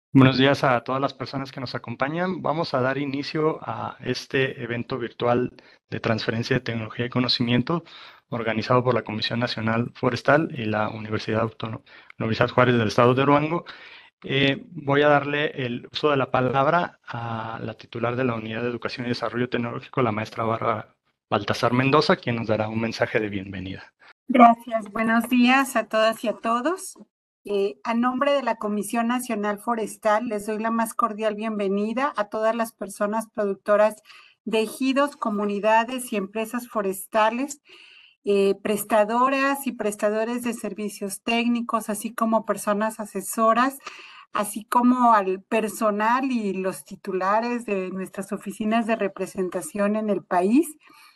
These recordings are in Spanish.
Buenos días a todas las personas que nos acompañan. Vamos a dar inicio a este evento virtual de transferencia de tecnología y conocimiento organizado por la Comisión Nacional Forestal y la Universidad Juárez del Estado de Durango. Voy a darle el uso de la palabra a la titular de la Unidad de Educación y Desarrollo Tecnológico, la maestra Bárbara Baltasar Mendoza, quien nos dará un mensaje de bienvenida. Gracias. Buenos días a todas y a todos. A nombre de la Comisión Nacional Forestal, les doy la más cordial bienvenida a todas las personas productoras de ejidos, comunidades y empresas forestales, prestadoras y prestadores de servicios técnicos, así como personas asesoras, así como al personal y los titulares de nuestras oficinas de representación en el país.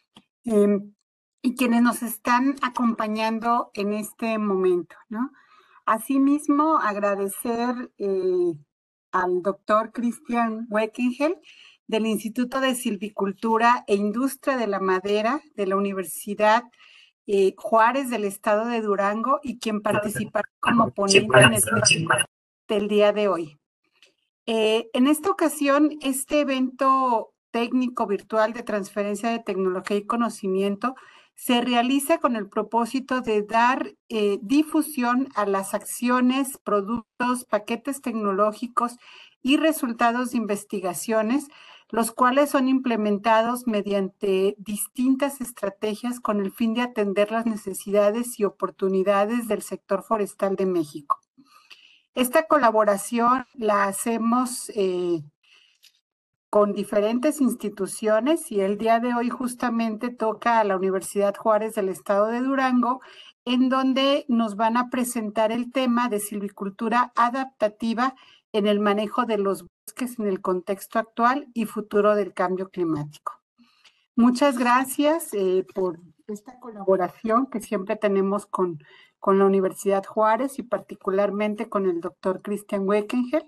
Y quienes nos están acompañando en este momento, ¿no? Asimismo, agradecer al doctor Christian Weckengel del Instituto de Silvicultura e Industria de la Madera de la Universidad Juárez del Estado de Durango y quien participará como ponente en el tema del día de hoy. En esta ocasión, este evento técnico virtual de transferencia de tecnología y conocimiento se realiza con el propósito de dar difusión a las acciones, productos, paquetes tecnológicos y resultados de investigaciones, los cuales son implementados mediante distintas estrategias con el fin de atender las necesidades y oportunidades del sector forestal de México. Esta colaboración la hacemos con diferentes instituciones y el día de hoy justamente toca a la Universidad Juárez del Estado de Durango, en donde nos van a presentar el tema de silvicultura adaptativa en el manejo de los bosques en el contexto actual y futuro del cambio climático. Muchas gracias por esta colaboración que siempre tenemos con la Universidad Juárez y particularmente con el doctor Christian Weckengel.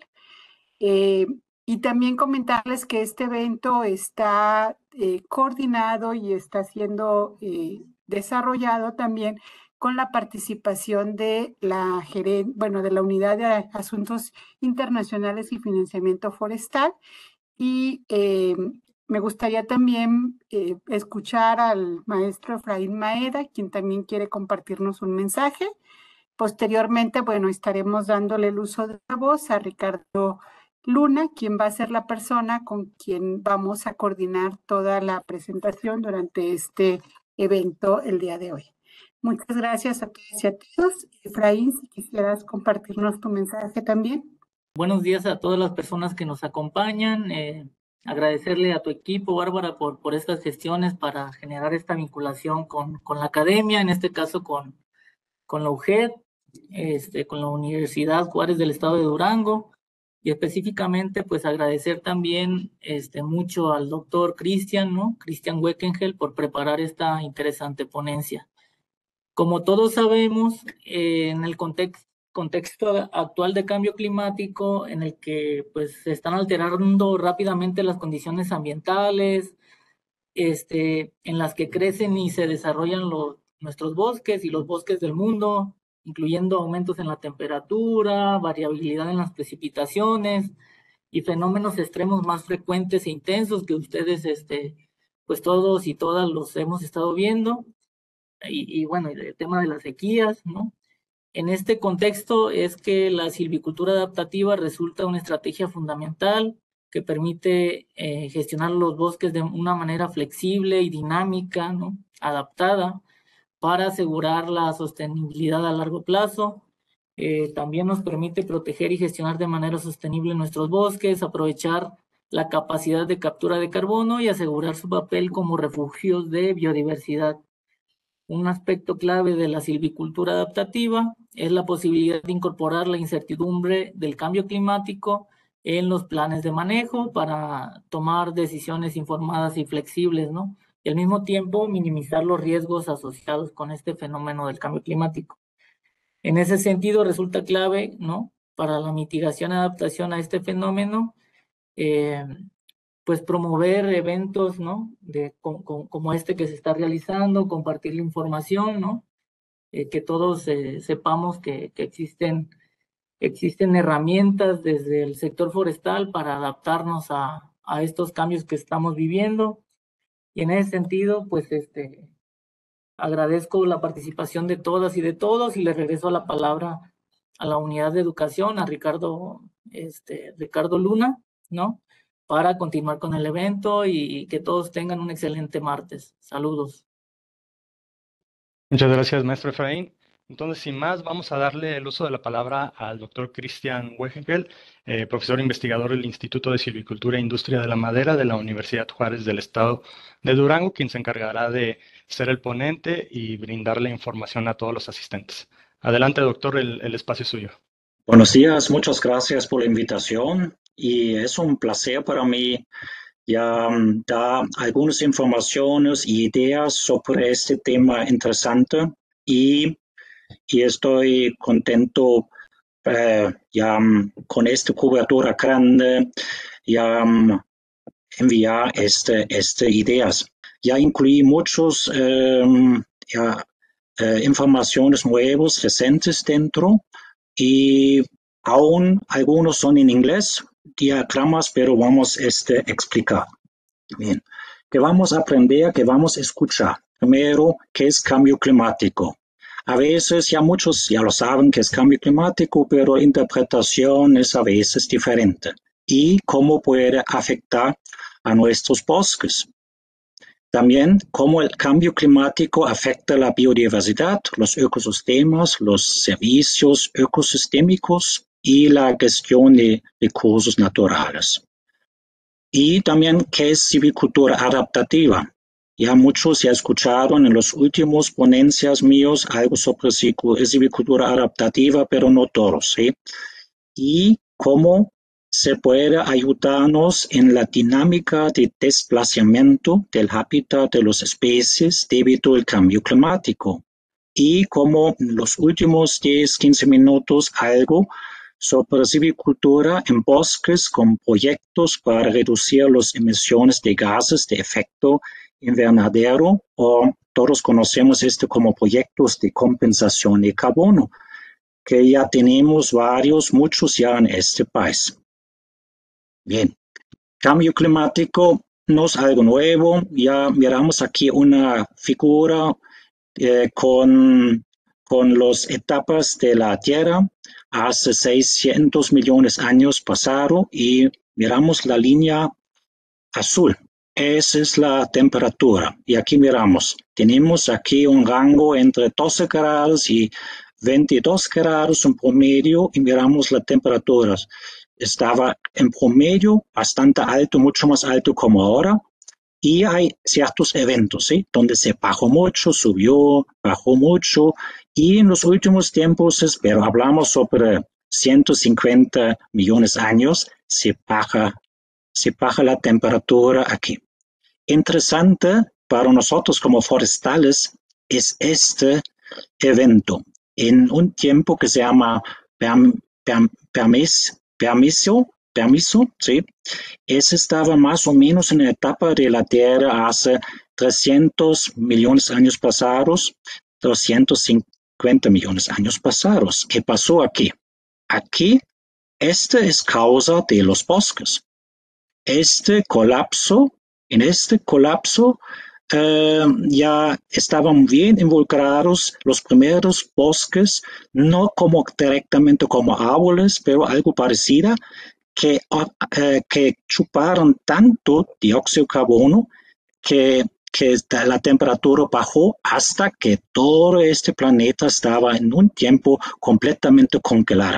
Y también comentarles que este evento está coordinado y está siendo desarrollado también con la participación de de la Unidad de Asuntos Internacionales y Financiamiento Forestal. Y me gustaría también escuchar al maestro Efraín Maeda, quien también quiere compartirnos un mensaje. Posteriormente, bueno, estaremos dándole el uso de la voz a Ricardo Luna, quien va a ser la persona con quien vamos a coordinar toda la presentación durante este evento el día de hoy. Muchas gracias a todos y a todos. Efraín, si quisieras compartirnos tu mensaje también. Buenos días a todas las personas que nos acompañan. Agradecerle a tu equipo, Bárbara, por estas gestiones para generar esta vinculación con la academia, en este caso con la UGED, con la Universidad Juárez del Estado de Durango, y específicamente pues agradecer también mucho al doctor Christian, ¿no? Christian Weckengel, por preparar esta interesante ponencia. Como todos sabemos, en el contexto actual de cambio climático, en el que pues se están alterando rápidamente las condiciones ambientales, en las que crecen y se desarrollan nuestros bosques y los bosques del mundo, incluyendo aumentos en la temperatura, variabilidad en las precipitaciones y fenómenos extremos más frecuentes e intensos que ustedes, pues todos y todas los hemos estado viendo. Y bueno, el tema de las sequías, ¿no? En este contexto es que la silvicultura adaptativa resulta una estrategia fundamental que permite gestionar los bosques de una manera flexible y dinámica, ¿no? Adaptada para asegurar la sostenibilidad a largo plazo. También nos permite proteger y gestionar de manera sostenible nuestros bosques, aprovechar la capacidad de captura de carbono y asegurar su papel como refugios de biodiversidad. Un aspecto clave de la silvicultura adaptativa es la posibilidad de incorporar la incertidumbre del cambio climático en los planes de manejo para tomar decisiones informadas y flexibles, ¿no? Y al mismo tiempo minimizar los riesgos asociados con este fenómeno del cambio climático. En ese sentido resulta clave, ¿no? Para la mitigación y adaptación a este fenómeno, eh, pues promover eventos, ¿no? Como este que se está realizando, compartir la información, ¿no? Que todos sepamos que existen existen herramientas desde el sector forestal para adaptarnos a estos cambios que estamos viviendo. Y en ese sentido, pues agradezco la participación de todas y de todos y le regreso la palabra a la unidad de educación, a Ricardo Luna, ¿no? Para continuar con el evento y que todos tengan un excelente martes. Saludos. Muchas gracias, maestro Efraín. Entonces, sin más, vamos a darle el uso de la palabra al doctor Christian Wegenkel, profesor investigador del Instituto de Silvicultura e Industria de la Madera de la Universidad Juárez del Estado de Durango, quien se encargará de ser el ponente y brindarle información a todos los asistentes. Adelante, doctor, el espacio es suyo. Buenos días, muchas gracias por la invitación y es un placer para mí ya dar algunas informaciones y ideas sobre este tema interesante y estoy contento ya con esta cobertura grande ya enviar estas ideas. Ya incluí muchos informaciones nuevas, recientes dentro y aún algunos son en inglés, diagramas, pero vamos a explicar. Bien, que vamos a aprender, que vamos a escuchar. Primero, ¿qué es cambio climático? A veces ya muchos ya lo saben que es cambio climático, pero la interpretación es a veces diferente. Y cómo puede afectar a nuestros bosques. También cómo el cambio climático afecta la biodiversidad, los ecosistemas, los servicios ecosistémicos y la gestión de recursos naturales. Y también qué es silvicultura adaptativa. Ya muchos ya escucharon en los últimos ponencias míos algo sobre silvicultura adaptativa, pero no todos, ¿sí? Y cómo se puede ayudarnos en la dinámica de desplazamiento del hábitat de las especies debido al cambio climático. Y como en los últimos 10-15 minutos algo sobre silvicultura en bosques con proyectos para reducir las emisiones de gases de efecto invernadero, o todos conocemos esto como proyectos de compensación de carbono, que ya tenemos muchos ya en este país. Bien, cambio climático no es algo nuevo. Ya miramos aquí una figura con las etapas de la Tierra hace 600 millones de años pasaron y miramos la línea azul. Esa es la temperatura. Y aquí miramos, tenemos aquí un rango entre 12 grados y 22 grados en promedio y miramos las temperaturas. Estaba en promedio bastante alto, mucho más alto como ahora. Y hay ciertos eventos, ¿sí? Donde se bajó mucho, subió, bajó mucho. Y en los últimos tiempos, pero hablamos sobre 150 millones de años, se baja la temperatura aquí. Interesante para nosotros como forestales es este evento en un tiempo que se llama permiso, ¿sí? Ese estaba más o menos en la etapa de la Tierra hace 300 millones de años pasados, 250 millones de años pasados. ¿Qué pasó aquí? Aquí, esta es causa de los bosques. En este colapso ya estaban bien involucrados los primeros bosques, no directamente como árboles, pero algo parecido, que chuparon tanto dióxido de carbono que la temperatura bajó hasta que todo este planeta estaba en un tiempo completamente congelado.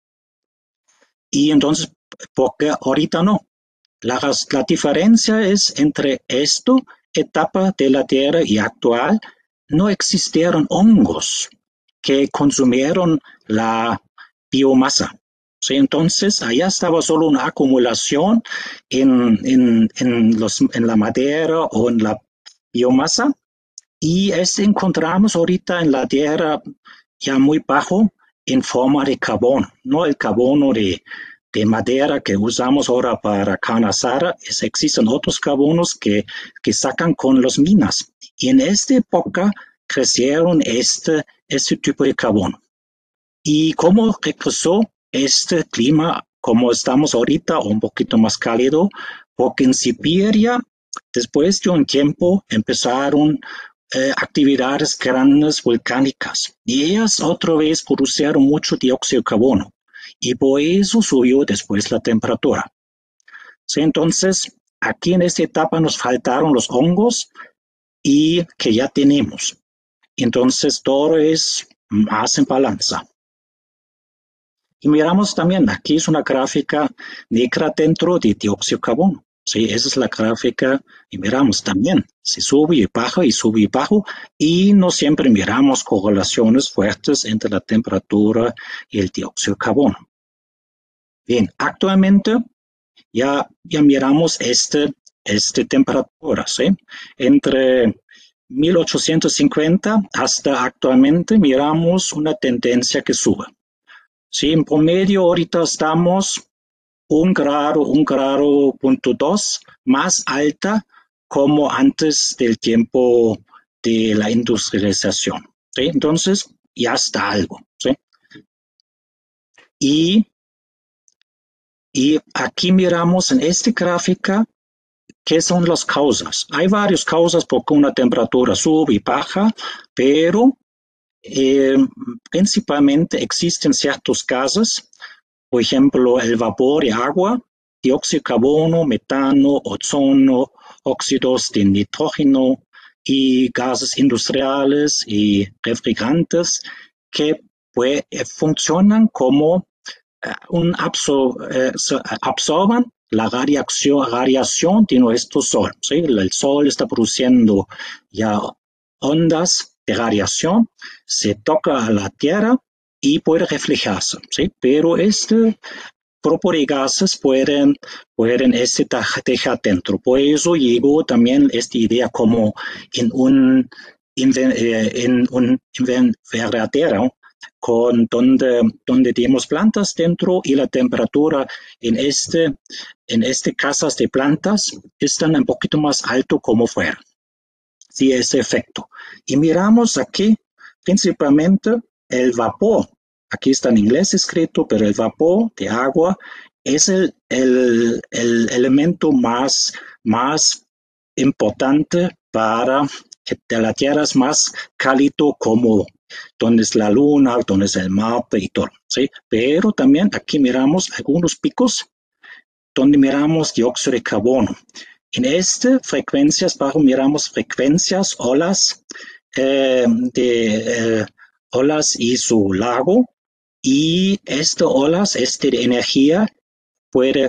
Y entonces, ¿por qué ahorita no? La diferencia es entre esta etapa de la Tierra y actual, no existieron hongos que consumieron la biomasa. ¿Sí? Entonces, allá estaba solo una acumulación en la madera o en la biomasa, y encontramos ahorita en la Tierra ya muy bajo en forma de carbono, no el carbono de madera que usamos ahora para carne asada. Existen otros carbonos que sacan con las minas. Y en esta época crecieron este tipo de carbono. ¿Y cómo regresó este clima como estamos ahorita, un poquito más cálido, porque en Siberia, después de un tiempo, empezaron actividades grandes volcánicas y ellas otra vez produjeron mucho dióxido de carbono y por eso subió después la temperatura. ¿Sí? Entonces, aquí en esta etapa nos faltaron los hongos y que ya tenemos. Entonces, todo es más en balanza. Y miramos también, aquí es una gráfica negra dentro de dióxido de carbono. Sí, esa es la gráfica y miramos también, si sube y baja y sube y baja, y no siempre miramos correlaciones fuertes entre la temperatura y el dióxido de carbono. Bien, actualmente ya miramos esta temperatura, ¿sí? Entre 1850 hasta actualmente miramos una tendencia que sube. Sí, en promedio ahorita estamos 1,2 más alta como antes del tiempo de la industrialización. ¿Sí? Entonces, ya está algo. ¿Sí? Y aquí miramos en esta gráfica qué son las causas. Hay varias causas por qué una temperatura sube y baja, pero principalmente existen ciertos gases, por ejemplo, el vapor de agua, dióxido de carbono, metano, ozono, óxidos de nitrógeno y gases industriales y refrigerantes que funcionan como absorban la radiación de nuestro Sol. ¿Sí? El Sol está produciendo ya ondas de radiación, se toca a la Tierra y puede reflejarse, ¿sí? Pero este grupo de gases pueden dejar dentro. Por eso llegó también esta idea como en un invernadero donde tenemos plantas dentro y la temperatura en casas de plantas están un poquito más alto como fuera. Sí, ese efecto. Y miramos aquí principalmente el vapor. Aquí está en inglés escrito, pero el vapor de agua es el elemento más importante para que la Tierra es más cálido como donde es la Luna, donde es el Marte y todo. ¿Sí? Pero también aquí miramos algunos picos donde miramos dióxido de carbono. En estas frecuencias bajo miramos frecuencias, olas, olas y su lago, y estas olas, de energía puede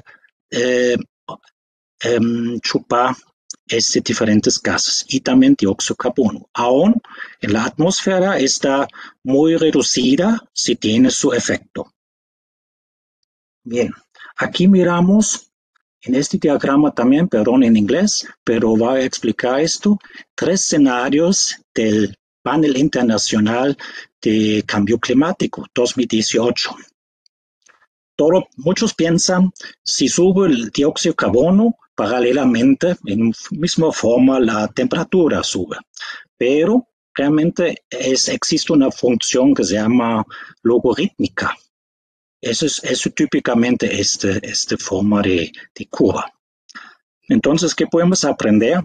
chupar diferentes gases y también dióxido de carbono. Aún en la atmósfera está muy reducida si tiene su efecto. Bien, aquí miramos en este diagrama también, perdón en inglés, pero voy a explicar esto, 3 escenarios del Panel Internacional de Cambio Climático 2018. Muchos piensan, si sube el dióxido de carbono, paralelamente, en misma forma, la temperatura sube. Pero realmente existe una función que se llama logarítmica. Eso es típicamente esta forma de curva. Entonces, ¿qué podemos aprender?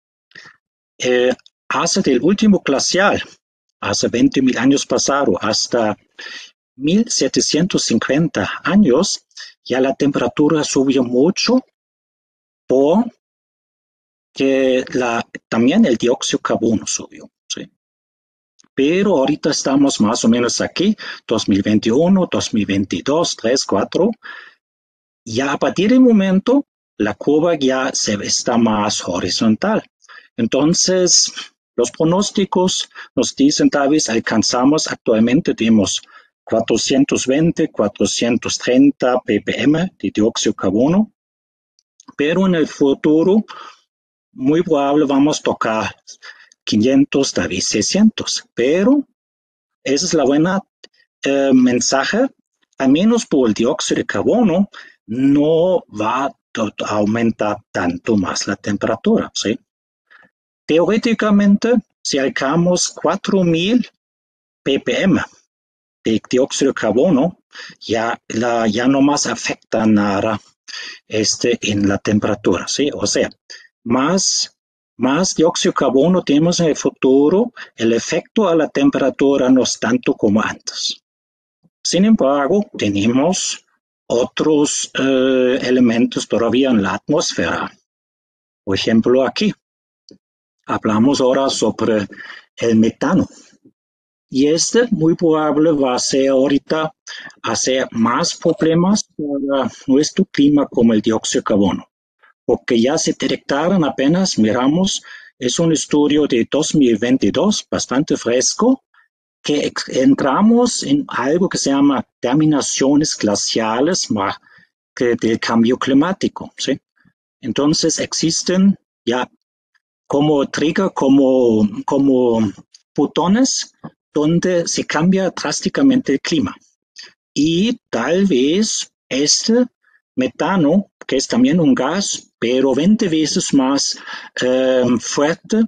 Hace el último glacial, hace 20.000 años pasado, hasta 1750 años, ya la temperatura subió mucho porque también el dióxido de carbono subió. ¿Sí? Pero ahorita estamos más o menos aquí, 2021, 2022, 3, 4. Ya a partir del momento, la curva ya está más horizontal. Entonces, los pronósticos nos dicen, tal vez alcanzamos actualmente, tenemos 420, 430 ppm de dióxido de carbono, pero en el futuro, muy probable vamos a tocar 500, tal vez 600, pero esa es la buena mensaje, al menos por el dióxido de carbono, no va a aumentar tanto más la temperatura, ¿sí? Teóricamente, si alcanzamos 4.000 ppm dióxido de carbono ya no más afecta nada en la temperatura, ¿sí? O sea, más dióxido de carbono tenemos en el futuro, el efecto a la temperatura no es tanto como antes. Sin embargo, tenemos otros elementos todavía en la atmósfera. Por ejemplo, aquí hablamos ahora sobre el metano. Y muy probable va a ser ahorita hacer más problemas para nuestro clima como el dióxido de carbono. Porque ya se detectaron apenas, miramos, es un estudio de 2022, bastante fresco, que entramos en algo que se llama terminaciones glaciales del cambio climático, ¿sí? Entonces existen ya como trigger, como fotones, donde se cambia drásticamente el clima. Y tal vez este metano, que es también un gas, pero 20 veces más fuerte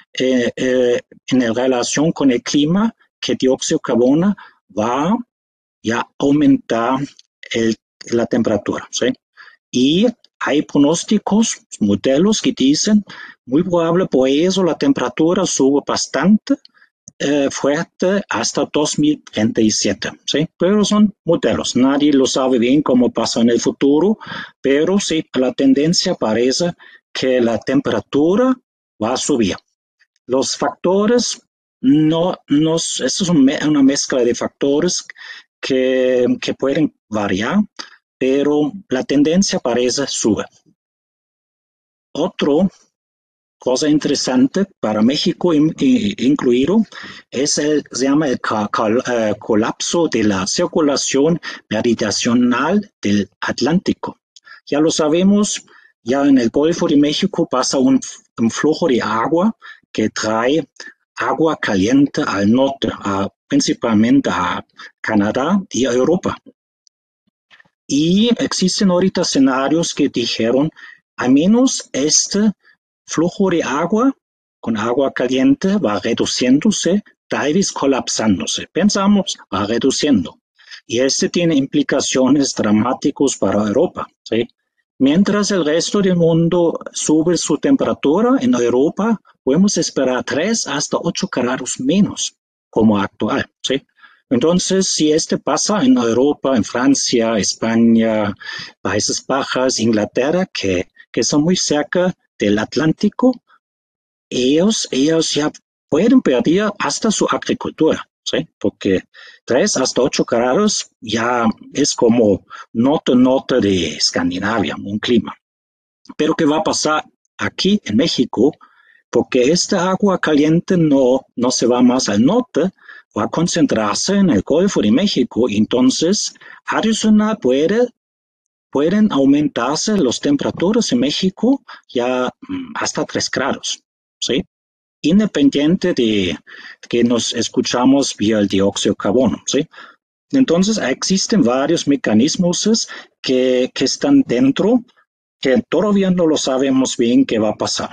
en relación con el clima que dióxido de carbono, va a aumentar la temperatura, ¿sí? Y hay pronósticos, modelos que dicen, muy probable por eso la temperatura sube bastante fuerte hasta 2037, ¿sí? Pero son modelos, nadie lo sabe bien cómo pasa en el futuro, pero sí, la tendencia parece que la temperatura va a subir. Los factores, eso es una mezcla de factores que pueden variar, pero la tendencia parece subir. Otra cosa interesante para México incluido se llama el colapso de la circulación meridional del Atlántico. Ya lo sabemos, ya en el Golfo de México pasa un flujo de agua que trae agua caliente al norte, principalmente a Canadá y a Europa. Y existen ahorita escenarios que dijeron, al menos este flujo de agua con agua caliente va reduciéndose, tal vez colapsándose. Pensamos, va reduciendo. Y tiene implicaciones dramáticas para Europa, ¿sí? Mientras el resto del mundo sube su temperatura, en Europa podemos esperar 3 hasta 8 grados menos como actual, ¿sí? Entonces, si pasa en Europa, en Francia, España, Países Bajos, Inglaterra, que son muy cerca del Atlántico, ellos ya pueden perder hasta su agricultura, ¿sí? Porque 3 hasta 8 grados ya es como norte de Escandinavia, un clima. Pero ¿qué va a pasar aquí en México? Porque esta agua caliente no se va más al norte, va a concentrarse en el Golfo de México. Entonces, adicional pueden aumentarse las temperaturas en México ya hasta 3 grados, ¿sí? Independiente de que nos escuchamos vía el dióxido de carbono, ¿sí? Entonces, existen varios mecanismos que están dentro, que todavía no lo sabemos bien qué va a pasar.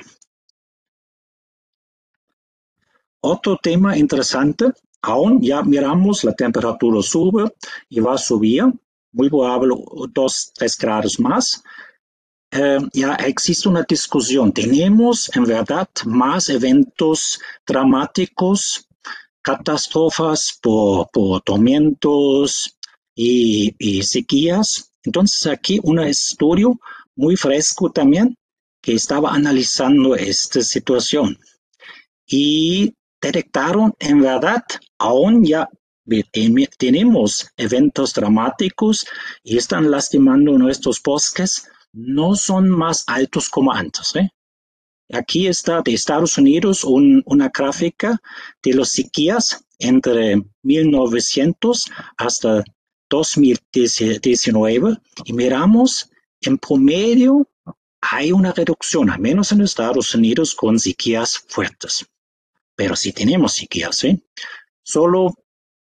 Otro tema interesante, aún ya miramos la temperatura sube y va a subir, muy probable 2-3 grados más. Ya existe una discusión. Tenemos en verdad más eventos dramáticos, catástrofes por tormentos y sequías. Entonces aquí un estudio muy fresco también que estaba analizando esta situación y detectaron en verdad aún ya tenemos eventos dramáticos y están lastimando nuestros bosques, no son más altos como antes, ¿eh? Aquí está de Estados Unidos una gráfica de las sequías entre 1900 hasta 2019 y miramos en promedio hay una reducción, al menos en Estados Unidos, con sequías fuertes. Pero sí tenemos sequías, ¿sí? Solo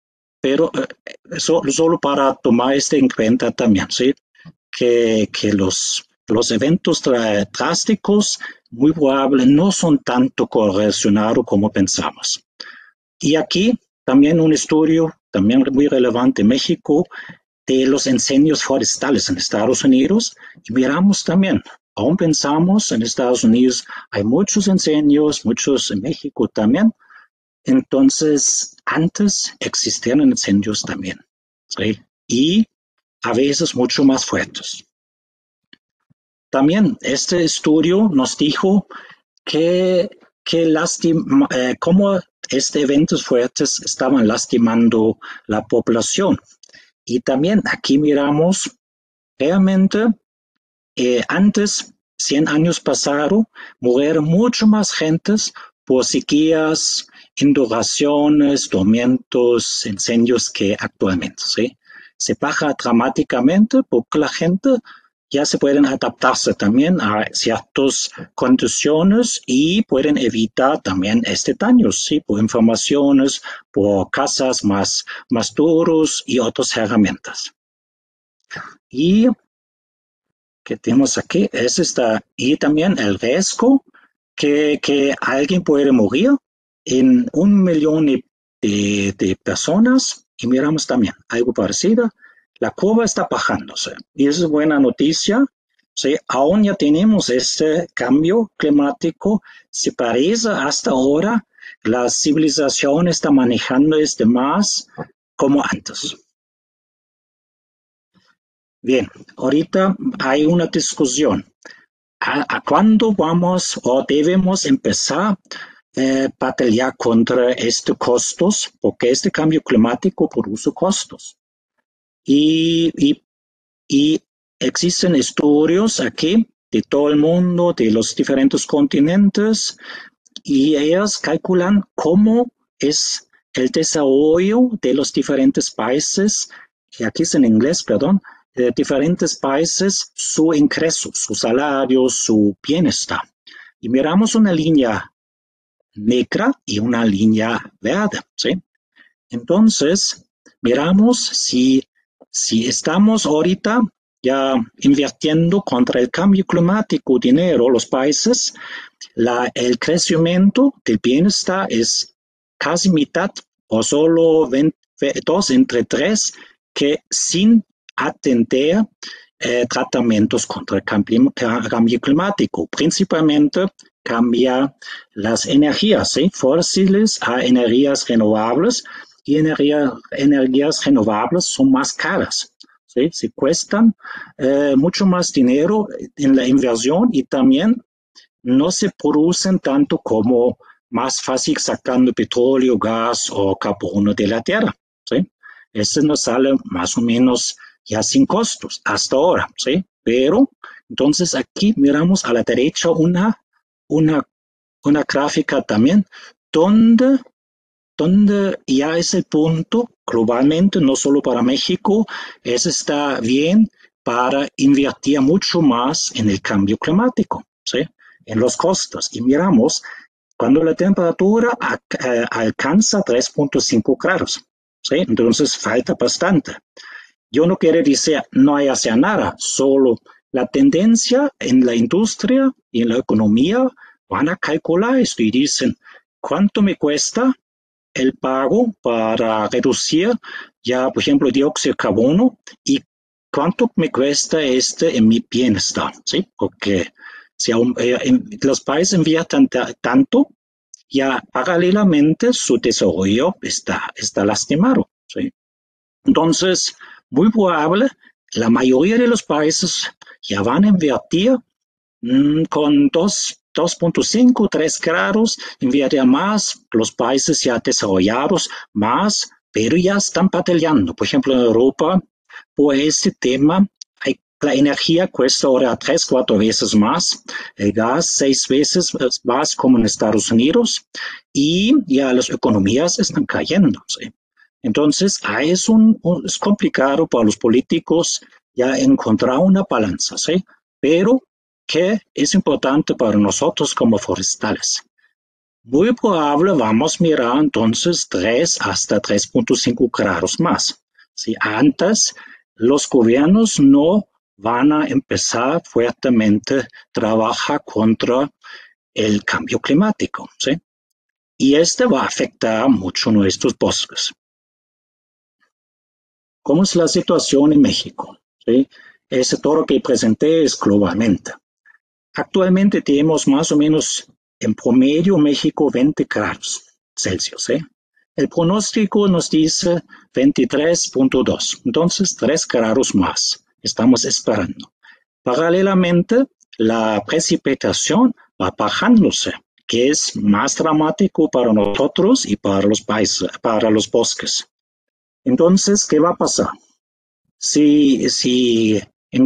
para tomar en cuenta también, ¿sí? Que los eventos drásticos muy probable no son tanto correlacionados como pensamos. Y aquí también un estudio también muy relevante en México, de los incendios forestales en Estados Unidos. Y miramos también, aún pensamos en Estados Unidos, hay muchos incendios, muchos en México también. Entonces, antes existían incendios también, ¿sí? Y a veces mucho más fuertes. También este estudio nos dijo que cómo estos eventos fuertes estaban lastimando la población. Y también aquí miramos realmente antes, 100 años pasaron, murieron mucho más gentes por sequías, inundaciones, tormentos, incendios que actualmente, ¿sí? Se baja dramáticamente porque la gente ya se pueden adaptarse también a ciertas condiciones y pueden evitar también este daño, ¿sí? Por informaciones, por casas más duros y otras herramientas. Y que tenemos aquí es y también el riesgo que alguien puede morir en 1 millón de personas. Y miramos también algo parecido. La curva está bajándose y esa es buena noticia. ¿Sí? Aún ya tenemos este cambio climático. Se parece hasta ahora la civilización está manejando este más como antes. Bien, ahorita hay una discusión. ¿A cuándo vamos o debemos empezar a batallar contra estos costos? Porque este cambio climático produce costos. Y existen estudios aquí de todo el mundo, de los diferentes continentes, y ellos calculan cómo es el desarrollo de los diferentes países, y aquí es en inglés, perdón, de diferentes países, su ingreso, su salario, su bienestar. Y miramos una línea negra y una línea verde, ¿sí? Entonces, miramos si estamos ahorita ya invirtiendo contra el cambio climático dinero, los países, el crecimiento del bienestar es casi mitad o solo 2 entre 3 que sin atender tratamientos contra el cambio climático. Principalmente cambia las energías, ¿sí? Fósiles a energías renovables, y energías renovables son más caras. ¿Sí? Se cuestan mucho más dinero en la inversión y también no se producen tanto como más fácil sacando petróleo, gas o carbono de la tierra, ¿sí? Este nos sale más o menos ya sin costos hasta ahora, ¿sí? Pero entonces aquí miramos a la derecha una gráfica también donde ya es el punto globalmente, no solo para México, está bien para invertir mucho más en el cambio climático, ¿sí? En los costos. Y miramos cuando la temperatura alcanza 3.5 grados, ¿sí? Entonces falta bastante. Yo no quiero decir no hay hacia nada, solo la tendencia en la industria y en la economía van a calcular esto y dicen, ¿cuánto me cuesta el pago para reducir ya, por ejemplo, dióxido de carbono y cuánto me cuesta en mi bienestar? ¿Sí? Porque si los países invierten tanto, ya paralelamente su desarrollo está lastimado. ¿Sí? Entonces, muy probable, la mayoría de los países ya van a invertir con 2.5, 3 grados, invierte más, los países ya desarrollados más, pero ya están batallando. Por ejemplo, en Europa, por este tema, la energía cuesta ahora 3, 4 veces más, el gas 6 veces más como en Estados Unidos, y ya las economías están cayendo. ¿Sí? Entonces, es complicado para los políticos ya encontrar una balanza, ¿sí? Pero que es importante para nosotros como forestales. Muy probable vamos a mirar entonces 3 hasta 3.5 grados más. ¿Sí? Antes, los gobiernos no van a empezar fuertemente a trabajar contra el cambio climático. ¿Sí? Y va a afectar mucho nuestros bosques. ¿Cómo es la situación en México? ¿Sí? Ese todo lo que presenté es globalmente. Actualmente tenemos más o menos en promedio México 20 grados Celsius. El pronóstico nos dice 23.2, entonces 3 grados más estamos esperando. Paralelamente, la precipitación va bajándose, que es más dramático para nosotros y para los países, para los bosques. Entonces, ¿qué va a pasar? Si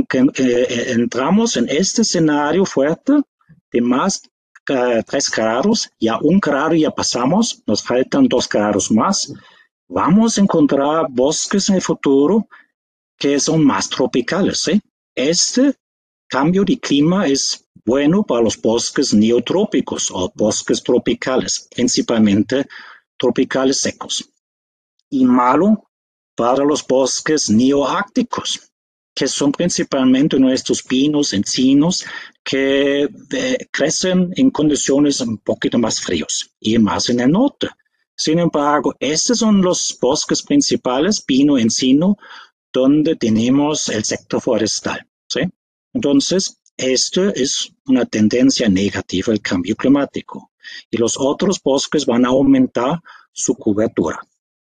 entramos en este escenario fuerte de más 3 grados, ya 1 grado ya pasamos, nos faltan 2 grados más, vamos a encontrar bosques en el futuro que son más tropicales. Este cambio de clima es bueno para los bosques neotrópicos o bosques tropicales, principalmente tropicales secos, y malo para los bosques neoárticos, que son principalmente nuestros pinos, encinos, que crecen en condiciones un poquito más fríos y más en el norte. Sin embargo, estos son los bosques principales, pino, encino, donde tenemos el sector forestal. ¿Sí? Entonces, esto es una tendencia negativa del cambio climático. Y los otros bosques van a aumentar su cobertura.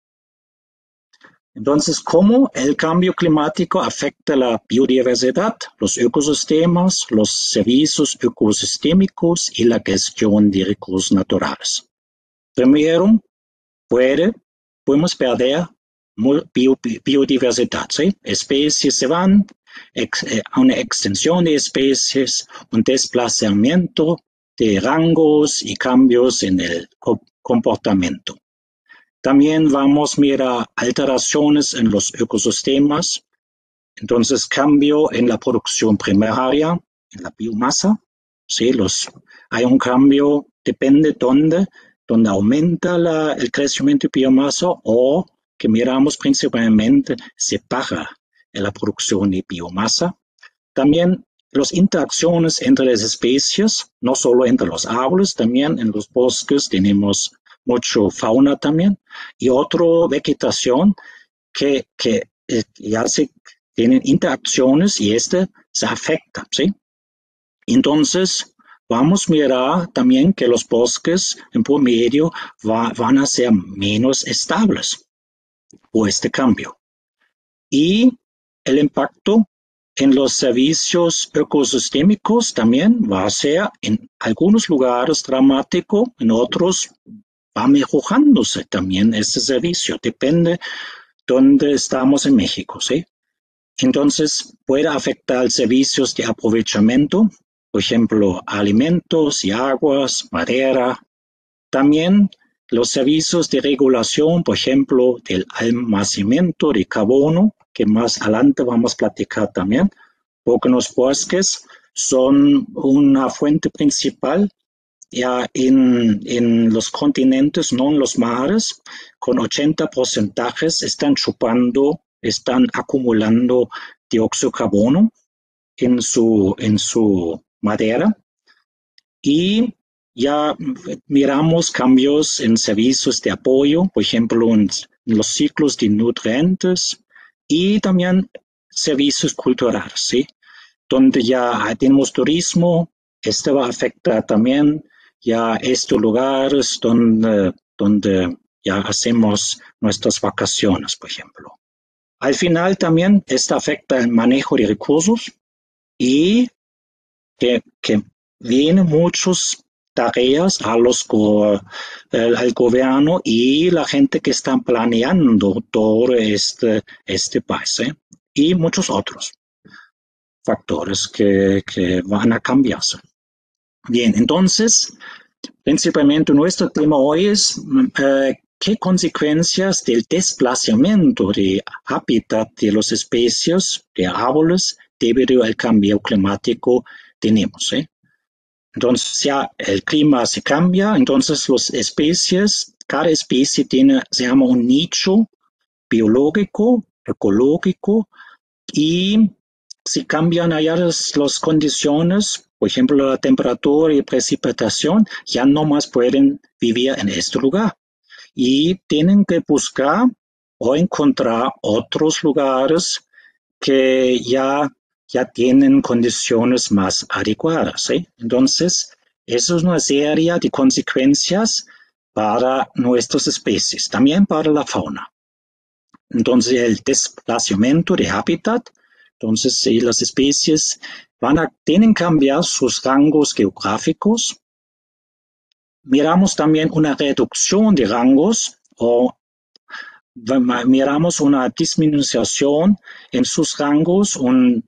Entonces, ¿cómo el cambio climático afecta la biodiversidad, los ecosistemas, los servicios ecosistémicos y la gestión de recursos naturales? Primero, podemos perder biodiversidad. ¿Sí? Especies se van, una extensión de especies, un desplazamiento de rangos y cambios en el comportamiento. También vamos a mirar alteraciones en los ecosistemas, entonces cambio en la producción primaria, en la biomasa. ¿Sí? Hay un cambio, depende dónde aumenta el crecimiento de biomasa o que miramos principalmente se baja en la producción de biomasa. También las interacciones entre las especies, no solo entre los árboles, también en los bosques tenemos mucho fauna también y otra vegetación que ya se tienen interacciones y se afecta. ¿Sí? Entonces, vamos a mirar también que los bosques en promedio van a ser menos estables por este cambio. Y el impacto en los servicios ecosistémicos también va a ser en algunos lugares dramático, en otros va mejorándose también este servicio. Depende dónde estamos en México. ¿Sí? Entonces, puede afectar servicios de aprovechamiento, por ejemplo, alimentos y aguas, madera. También los servicios de regulación, por ejemplo, del almacenamiento de carbono, que más adelante vamos a platicar también, porque los bosques son una fuente principal ya en los continentes, no en los mares, con 80% están acumulando dióxido de carbono en su madera. Y ya miramos cambios en servicios de apoyo, por ejemplo, en los ciclos de nutrientes y también servicios culturales, ¿sí? Donde ya tenemos turismo, esto va a afectar también ya estos lugares donde ya hacemos nuestras vacaciones, por ejemplo. Al final también esto afecta el manejo de recursos y que vienen muchas tareas al gobierno y la gente que está planeando todo este país, y muchos otros factores que van a cambiarse. Bien, entonces, principalmente nuestro tema hoy es qué consecuencias del desplazamiento de hábitat de las especies de árboles debido al cambio climático tenemos. Entonces ya el clima se cambia, entonces las especies, cada especie se llama un nicho biológico, ecológico, y si cambian allá las condiciones, por ejemplo la temperatura y precipitación, ya no más pueden vivir en este lugar y tienen que buscar o encontrar otros lugares que ya tienen condiciones más adecuadas, ¿sí? Entonces, eso es una serie de consecuencias para nuestras especies, también para la fauna. Entonces, el desplazamiento de hábitat, entonces las especies tienen que cambiar sus rangos geográficos. Miramos también una reducción de rangos o miramos una disminución en sus rangos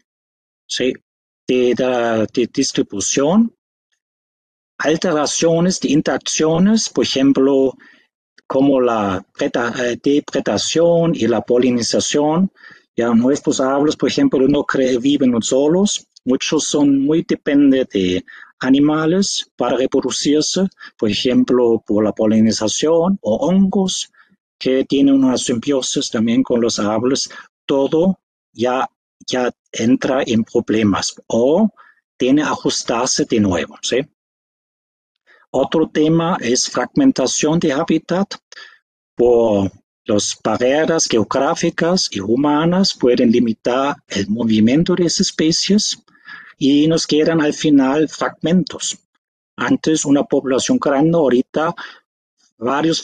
de distribución, alteraciones de interacciones, por ejemplo, como la depredación y la polinización. Ya nuestros árboles, por ejemplo, no viven solos, muchos son muy dependientes de animales para reproducirse, por ejemplo, por la polinización o hongos que tienen una simbiosis también con los árboles. Todo ya entra en problemas o tiene que ajustarse de nuevo, ¿sí? Otro tema es fragmentación de hábitat. Por las barreras geográficas y humanas pueden limitar el movimiento de esas especies y nos quedan al final fragmentos. Antes una población grande, ahorita varias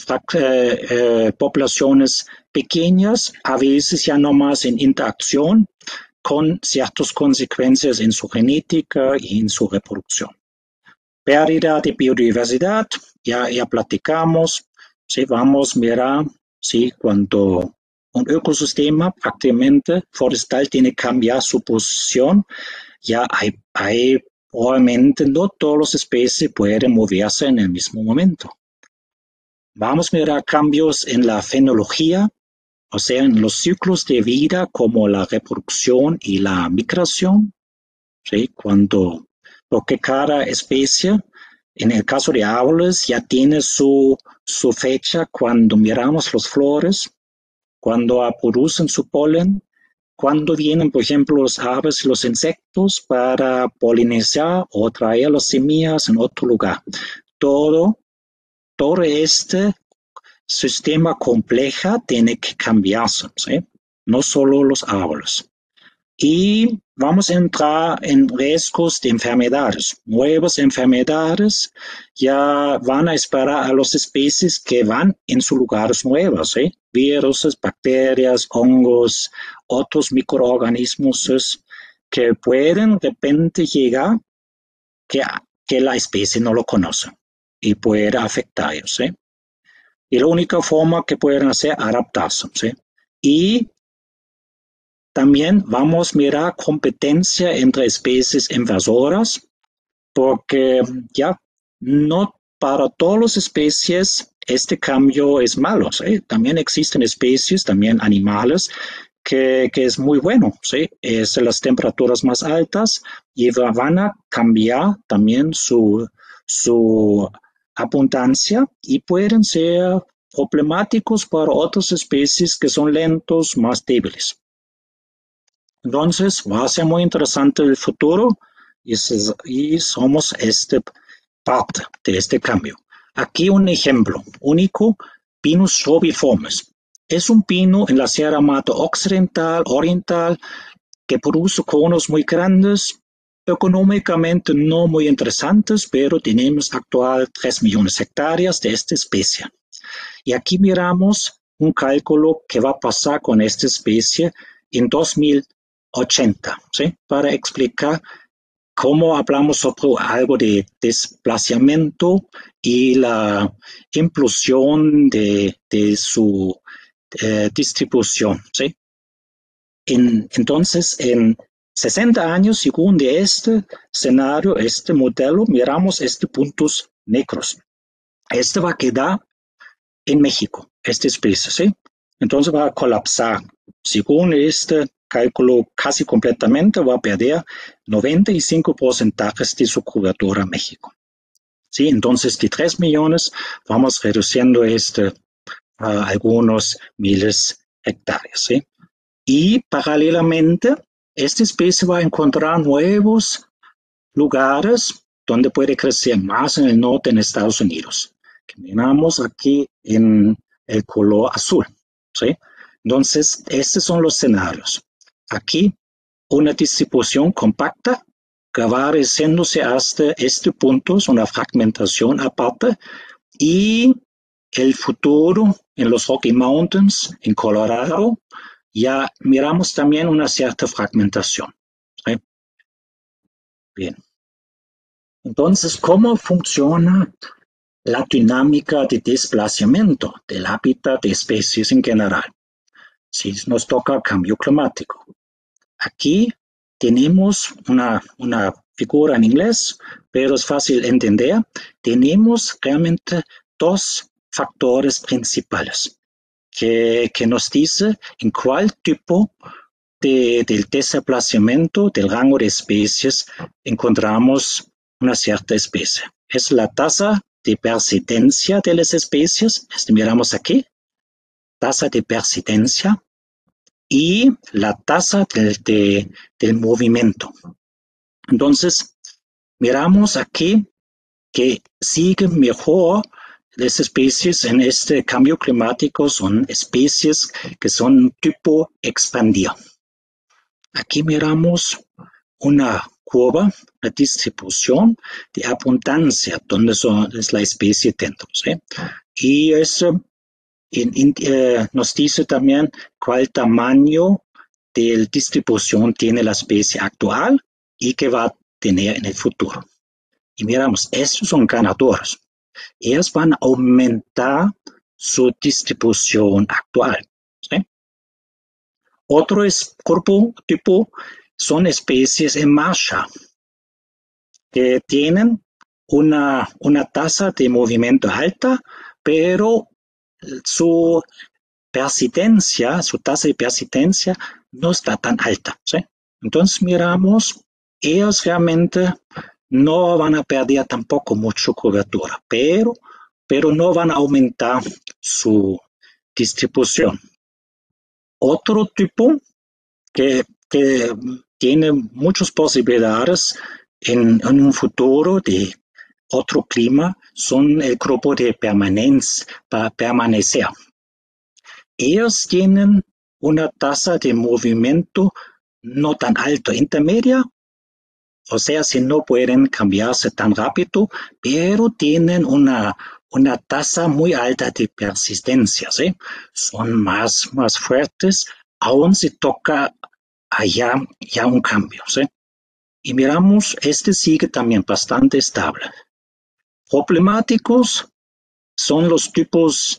poblaciones pequeñas, a veces ya no más en interacción, con ciertas consecuencias en su genética y en su reproducción. Pérdida de biodiversidad, ya platicamos, sí, vamos a mirar, sí, cuando un ecosistema prácticamente forestal tiene que cambiar su posición, ya hay obviamente no todas las especies pueden moverse en el mismo momento. Vamos a mirar cambios en la fenología, o sea, en los ciclos de vida como la reproducción y la migración, ¿sí? Porque cada especie, en el caso de árboles, ya tiene su fecha cuando miramos las flores, cuando producen su polen, cuando vienen, por ejemplo, los aves y los insectos para polinizar o traer las semillas en otro lugar. Todo este sistema complejo tiene que cambiarse, ¿sí? No solo los árboles. Y vamos a entrar en riesgos de enfermedades. Nuevas enfermedades ya van a esperar a las especies que van en sus lugares nuevos, ¿sí? Virus, bacterias, hongos, otros microorganismos que pueden de repente llegar que la especie no lo conoce y puede afectarlos, ¿sí? Y la única forma que pueden hacer es adaptarse, ¿sí? Y también vamos a mirar competencia entre especies invasoras, porque ya no para todas las especies este cambio es malo, ¿sí? También existen especies, también animales, que es muy bueno, ¿sí? Es las temperaturas más altas y van a cambiar también su abundancia y pueden ser problemáticos para otras especies que son lentos, más débiles. Entonces, va a ser muy interesante el futuro y somos parte de este cambio. Aquí un ejemplo único, Pinus strobiformis. Es un pino en la Sierra Madre oriental, que produce conos muy grandes, económicamente no muy interesantes, pero tenemos actual 3 millones de hectáreas de esta especie. Y aquí miramos un cálculo que va a pasar con esta especie en 2080, ¿sí? Para explicar cómo hablamos sobre algo de desplazamiento y la implosión de su distribución, ¿sí? Entonces, en 60 años, según de este escenario, este modelo, miramos estos puntos negros. Este va a quedar en México, esta especie, ¿sí? Entonces va a colapsar. Según este cálculo, casi completamente va a perder 95% de su cobertura en México. ¿Sí? Entonces, de 3 millones, vamos reduciendo a algunos miles de hectáreas, ¿sí? Y paralelamente, esta especie va a encontrar nuevos lugares donde puede crecer más en el norte en Estados Unidos. Miramos aquí en el color azul, ¿sí? Entonces, estos son los escenarios. Aquí, una distribución compacta que va reduciéndose hasta este punto, es una fragmentación aparte, y el futuro en los Rocky Mountains, en Colorado, ya miramos también una cierta fragmentación. ¿Sí? Bien. Entonces, ¿cómo funciona la dinámica de desplazamiento del hábitat de especies en general? Si nos toca cambio climático. Aquí tenemos una figura en inglés, pero es fácil de entender. Tenemos realmente dos factores principales que nos dice en cuál tipo del desplazamiento del rango de especies encontramos una cierta especie. Es la tasa de persistencia de las especies, miramos aquí, tasa de persistencia, y la tasa del movimiento. Entonces, miramos aquí que sigue mejor las especies en este cambio climático, son especies que son tipo expandido. Aquí miramos una curva, la distribución de abundancia, donde es la especie dentro. ¿Sí? Y eso nos dice también cuál tamaño de distribución tiene la especie actual y que va a tener en el futuro. Y miramos, estos son ganadores. Ellos van a aumentar su distribución actual. ¿Sí? Otro grupo tipo son especies en marcha que tienen una tasa de movimiento alta, pero su persistencia, su tasa de persistencia no está tan alta. ¿Sí? Entonces miramos, ellos realmente no van a perder tampoco mucha cobertura, pero no van a aumentar su distribución. Otro tipo que tiene muchas posibilidades en un futuro de otro clima son el grupo de permanecer. Ellos tienen una tasa de movimiento no tan alta, intermedia, o sea, si no pueden cambiarse tan rápido, pero tienen una tasa muy alta de persistencia, ¿sí? Son más fuertes, aún si toca allá ya un cambio, ¿sí? Y miramos, este sigue también bastante estable. Problemáticos son los tipos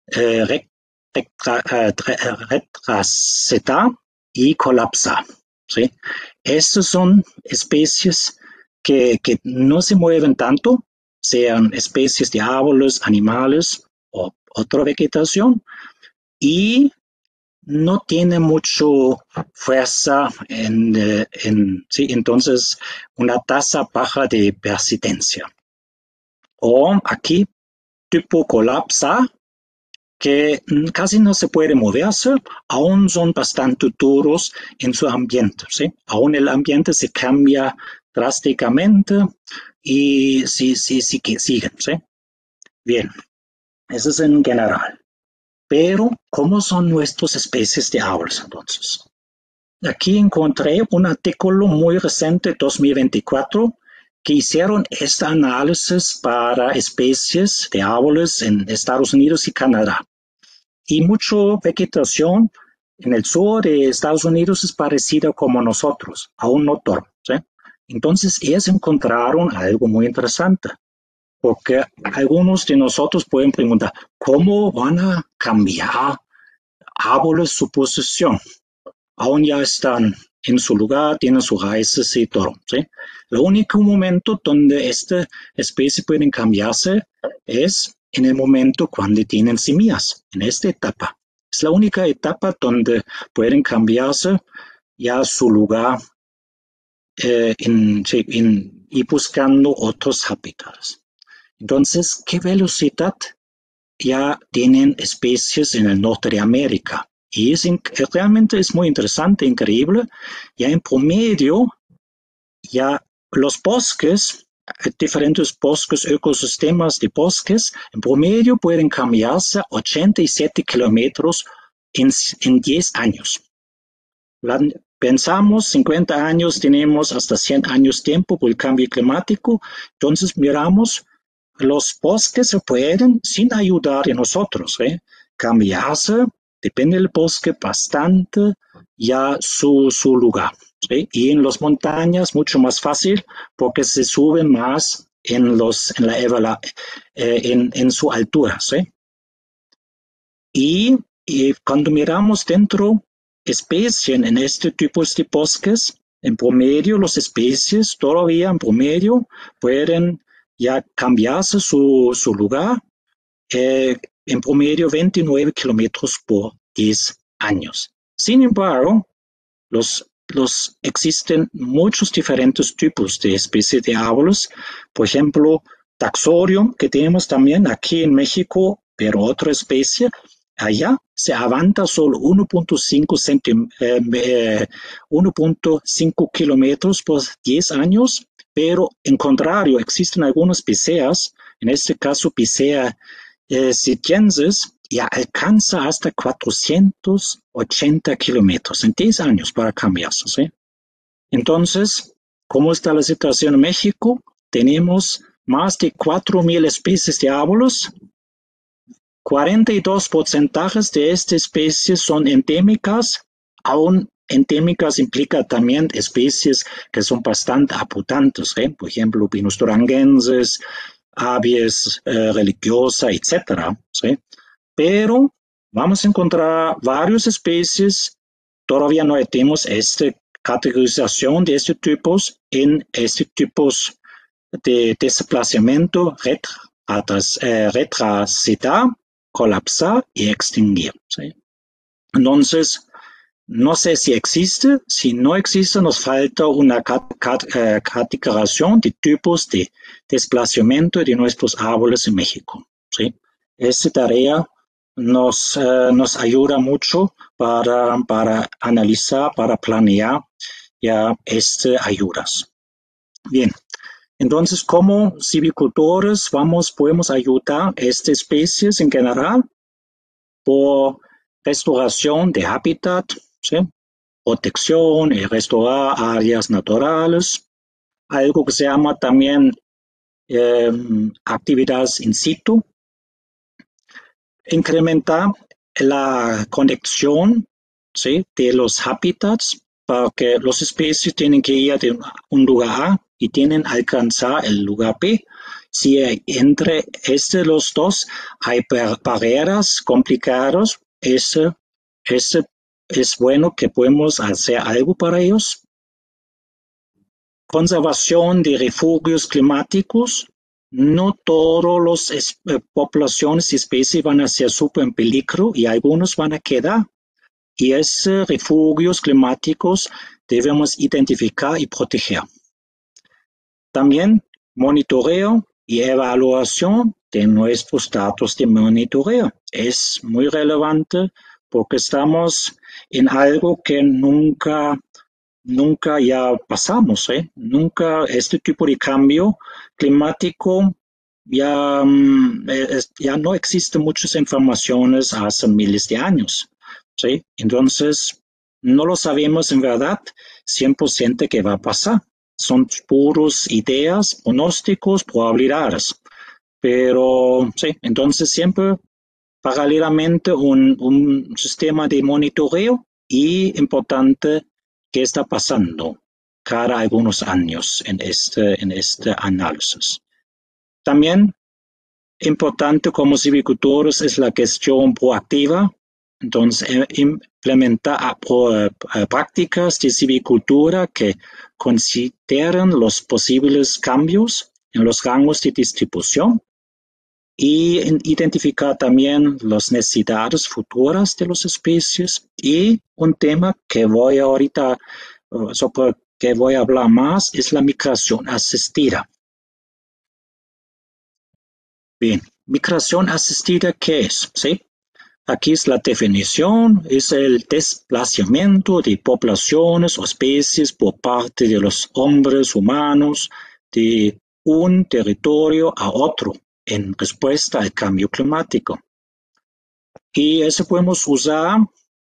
retraseta y colapsa. ¿Sí? Estas son especies que no se mueven tanto, sean especies de árboles, animales o otra vegetación, y no tiene mucha fuerza sí, entonces una tasa baja de persistencia. O aquí, tipo colapsa, que casi no se puede moverse, aún son bastante duros en su ambiente, ¿sí? Aún el ambiente se cambia drásticamente y sí siguen, ¿sí? Bien, eso es en general. Pero, ¿cómo son nuestras especies de árboles entonces? Aquí encontré un artículo muy reciente, 2024, que hicieron este análisis para especies de árboles en Estados Unidos y Canadá. Y mucha vegetación en el sur de Estados Unidos es parecida como nosotros, aún no todo, ¿sí? Entonces, ellos encontraron algo muy interesante, porque algunos de nosotros pueden preguntar, ¿cómo van a cambiar árboles su posición? Aún ya están en su lugar, tienen sus raíces y todo, ¿sí? El único momento donde esta especie pueden cambiarse es en el momento cuando tienen semillas, en esta etapa. Es la única etapa donde pueden cambiarse ya su lugar y buscando otros hábitats. Entonces, ¿qué velocidad ya tienen especies en el norte de América? Y realmente es muy interesante, increíble. Ya en promedio, ya los bosques, diferentes bosques, ecosistemas de bosques, en promedio pueden cambiarse 87 kilómetros en 10 años. Pensamos 50 años, tenemos hasta 100 años tiempo por el cambio climático, entonces miramos, los bosques se pueden, sin ayudar a nosotros, cambiarse, depende del bosque bastante ya su lugar. ¿Sí? Y en las montañas mucho más fácil porque se suben más en su altura. ¿Sí? Y cuando miramos dentro especies en este tipo de bosques, en promedio las especies todavía en promedio pueden ya cambiarse su lugar, en promedio 29 kilómetros por 10 años. Sin embargo, existen muchos diferentes tipos de especies de árboles. Por ejemplo, Taxodium, que tenemos también aquí en México, pero otra especie, allá se avanza solo 1.5 kilómetros por 10 años, pero en contrario, existen algunas piceas, en este caso Picea sitchensis, ya alcanza hasta 480 kilómetros en 10 años para cambiarse. ¿Sí? Entonces, ¿cómo está la situación en México? Tenemos más de 4.000 especies de árboles. 42% de estas especies son endémicas. Aún endémicas implica también especies que son bastante abundantes. Por ejemplo, Pinus duranguensis, aves religiosas, etc. ¿Sí? Pero vamos a encontrar varias especies, todavía no tenemos esta categorización de estos tipos en estos tipos de desplazamiento, retrasar, colapsar y extinguir. ¿Sí? Entonces, no sé si existe, si no existe nos falta una categorización de tipos de desplazamiento de nuestros árboles en México. ¿Sí? Esta tarea nos ayuda mucho para analizar, para planear ya estas ayudas. Bien, entonces como silvicultores podemos ayudar a estas especies en general por restauración de hábitat, ¿sí? Protección y restaurar áreas naturales, algo que se llama también actividades in situ, incrementar la conexión, ¿sí? De los hábitats, para que las especies tienen que ir de un lugar A y tienen que alcanzar el lugar B. Si entre los dos hay barreras complicadas, es bueno que podemos hacer algo para ellos. Conservación de refugios climáticos. No todas las poblaciones y especies van a ser súper en peligro y algunos van a quedar. Y esos refugios climáticos debemos identificar y proteger. También monitoreo y evaluación de nuestros datos de monitoreo. Es muy relevante porque estamos en algo que nunca ya pasamos. Nunca este tipo de cambio climático ya no existen muchas informaciones hace miles de años. ¿Sí? Entonces, no lo sabemos en verdad 100% qué va a pasar. Son puras ideas, pronósticos, probabilidades. Pero, sí, entonces siempre paralelamente un sistema de monitoreo y importante qué está pasando cada algunos años en este análisis. También importante como silvicultores es la gestión proactiva. Entonces, implementar prácticas de silvicultura que consideren los posibles cambios en los rangos de distribución y identificar también las necesidades futuras de las especies. Y un tema que voy a hablar más es la migración asistida. Bien, migración asistida, ¿qué es? ¿Sí? Aquí es la definición, es el desplazamiento de poblaciones o especies por parte de los hombres humanos de un territorio a otro en respuesta al cambio climático. Y eso podemos usar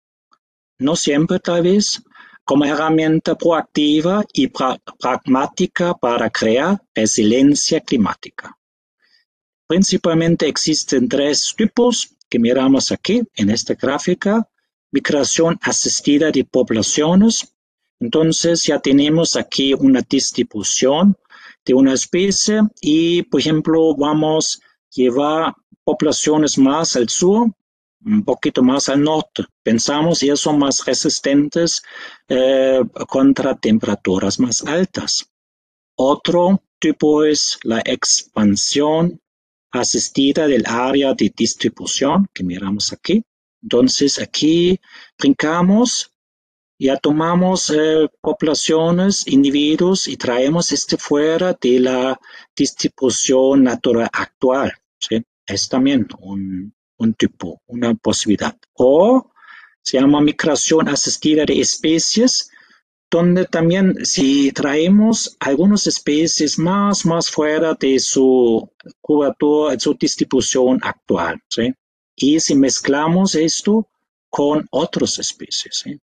no siempre tal vez, como herramienta proactiva y pragmática para crear resiliencia climática. Principalmente existen 3 tipos que miramos aquí en esta gráfica: migración asistida de poblaciones. Entonces ya tenemos aquí una distribución de una especie y, por ejemplo, vamos a llevar poblaciones más al sur, un poquito más al norte. Pensamos que son más resistentes contra temperaturas más altas. Otro tipo es la expansión asistida del área de distribución que miramos aquí. Entonces aquí brincamos, ya tomamos poblaciones, individuos y traemos fuera de la distribución natural actual, ¿sí? Es también un tipo, una posibilidad. O se llama migración asistida de especies, donde también si traemos algunas especies más fuera de su cobertura, de su distribución actual, ¿sí? Y si mezclamos esto con otras especies, ¿sí?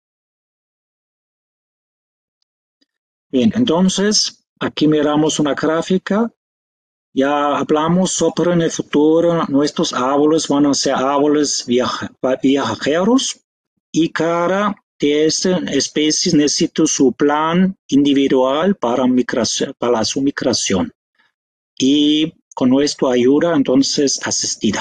Bien, entonces aquí miramos una gráfica. Ya hablamos sobre en el futuro nuestros árboles van a ser árboles viajeros y cada de estas especies necesita su plan individual para su migración y con nuestra ayuda entonces asistida.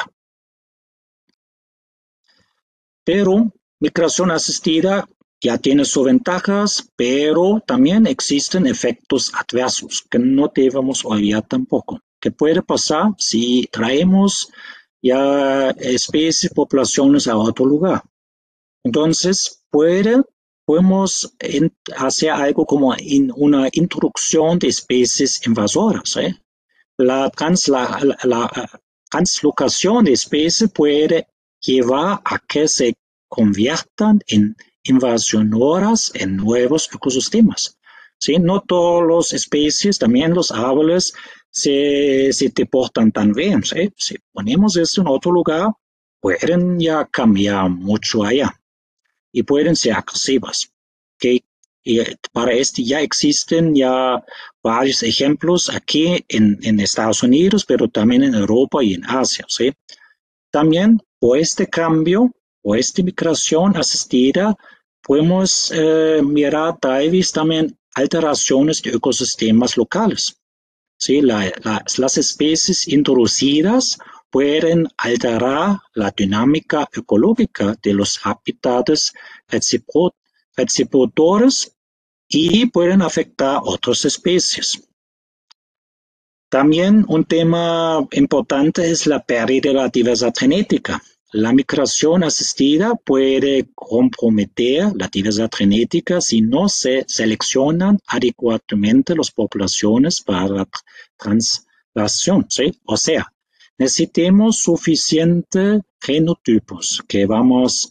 Pero migración asistida ya tiene sus ventajas, pero también existen efectos adversos que no debemos olvidar tampoco. ¿Qué puede pasar si traemos ya especies, poblaciones a otro lugar? Entonces, podemos hacer algo como una introducción de especies invasoras, ¿eh? La translocación de especies puede llevar a que se conviertan en invasoras en nuevos ecosistemas. ¿Sí? No todas las especies, también los árboles, se portan tan bien. ¿Sí? Si ponemos esto en otro lugar, pueden ya cambiar mucho allá y pueden ser agresivas. ¿Okay? Y para esto ya existen ya varios ejemplos aquí en Estados Unidos, pero también en Europa y en Asia, ¿sí? También por este cambio, por esta migración asistida, podemos mirar tal vez también alteraciones de ecosistemas locales, ¿sí? Las especies introducidas pueden alterar la dinámica ecológica de los hábitats receptores y pueden afectar otras especies. También un tema importante es la pérdida de la diversidad genética. La migración asistida puede comprometer la diversidad genética si no se seleccionan adecuadamente las poblaciones para la translación, ¿sí? O sea, necesitamos suficientes genotipos que vamos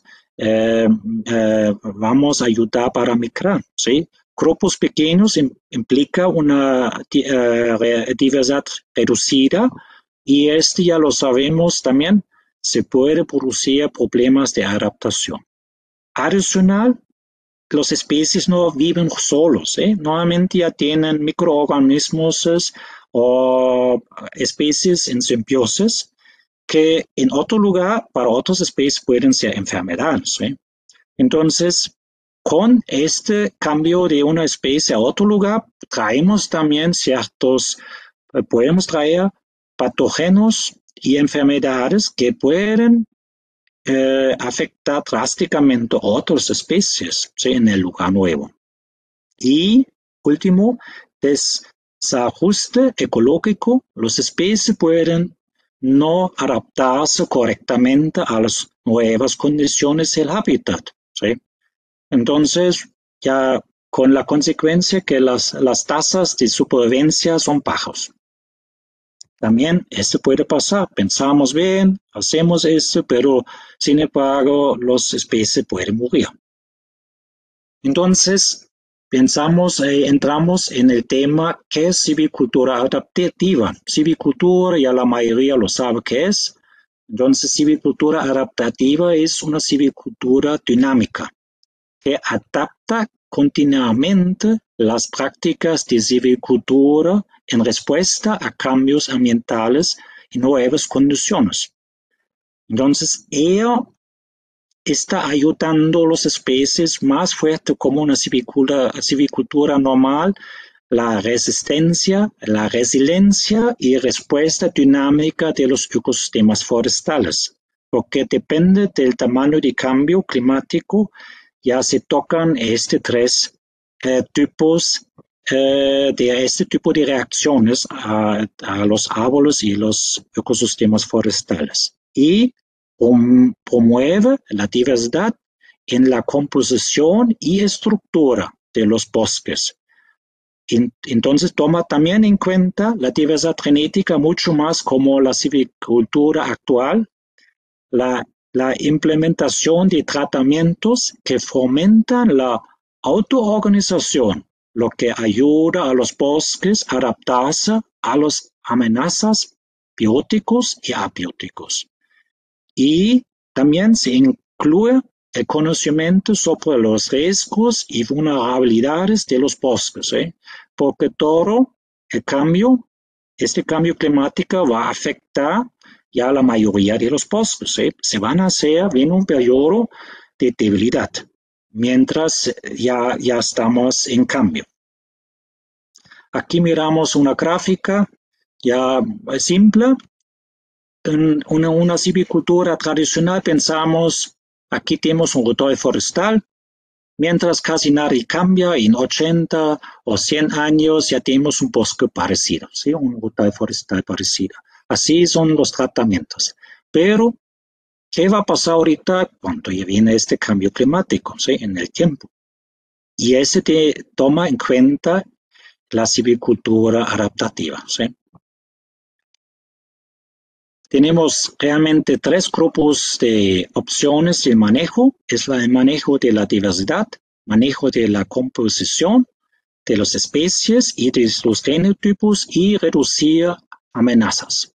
a ayudar para migrar, ¿sí? Grupos pequeños implica una diversidad reducida y ya lo sabemos también, se puede producir problemas de adaptación. Adicional, las especies no viven solos, normalmente ya tienen microorganismos o especies en simbiosis que en otro lugar, para otras especies pueden ser enfermedades. Entonces, con este cambio de una especie a otro lugar, traemos también podemos traer patógenos y enfermedades que pueden afectar drásticamente a otras especies, ¿sí? En el lugar nuevo. Y último, desajuste ecológico. Las especies pueden no adaptarse correctamente a las nuevas condiciones del hábitat, ¿sí? Entonces, ya con la consecuencia que las tasas de supervivencia son bajas. También esto puede pasar, pensamos bien, hacemos esto, pero sin embargo las especies pueden morir. Entonces, entramos en el tema ¿qué es silvicultura adaptativa? Silvicultura, ya la mayoría lo sabe qué es. Entonces, silvicultura adaptativa es una silvicultura dinámica. que adapta continuamente las prácticas de silvicultura en respuesta a cambios ambientales y nuevas condiciones. Entonces, ello está ayudando a las especies más fuertes como una silvicultura normal, la resistencia, la resiliencia y respuesta dinámica de los ecosistemas forestales, porque depende del tamaño de cambio climático, ya se tocan tres tipos de este tipo de reacciones a los árboles y los ecosistemas forestales. Y promueve la diversidad en la composición y estructura de los bosques. Entonces toma también en cuenta la diversidad genética mucho más como la silvicultura actual, la implementación de tratamientos que fomentan la autoorganización, lo que ayuda a los bosques a adaptarse a las amenazas bióticos y abióticos. Y también se incluye el conocimiento sobre los riesgos y vulnerabilidades de los bosques, porque todo este cambio climático va a afectar ya la mayoría de los bosques. Se van a hacer en un periodo de debilidad, mientras ya estamos en cambio. Aquí miramos una gráfica ya simple. En una silvicultura tradicional pensamos, aquí tenemos un rotor forestal, mientras casi nadie cambia, en 80 o 100 años ya tenemos un bosque parecido, ¿sí? Un rotor forestal parecido. Así son los tratamientos. Pero, ¿qué va a pasar ahorita cuando ya viene este cambio climático, ¿sí? En el tiempo? Y ese toma en cuenta la silvicultura adaptativa, ¿sí? Tenemos realmente tres grupos de opciones de manejo. Es el manejo de la diversidad, manejo de la composición de las especies y de los genotipos y reducir amenazas.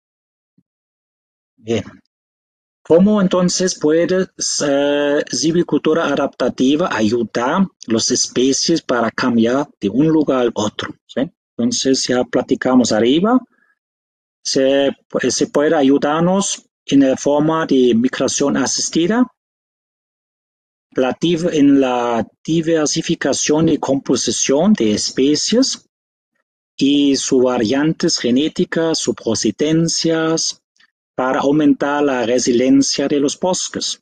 Bien. ¿Cómo entonces puede silvicultura adaptativa ayudar a las especies para cambiar de un lugar al otro? ¿Sí? Entonces ya platicamos arriba. Se puede ayudarnos en la forma de migración asistida, en la diversificación y composición de especies y sus variantes genéticas, sus procedencias, para aumentar la resiliencia de los bosques.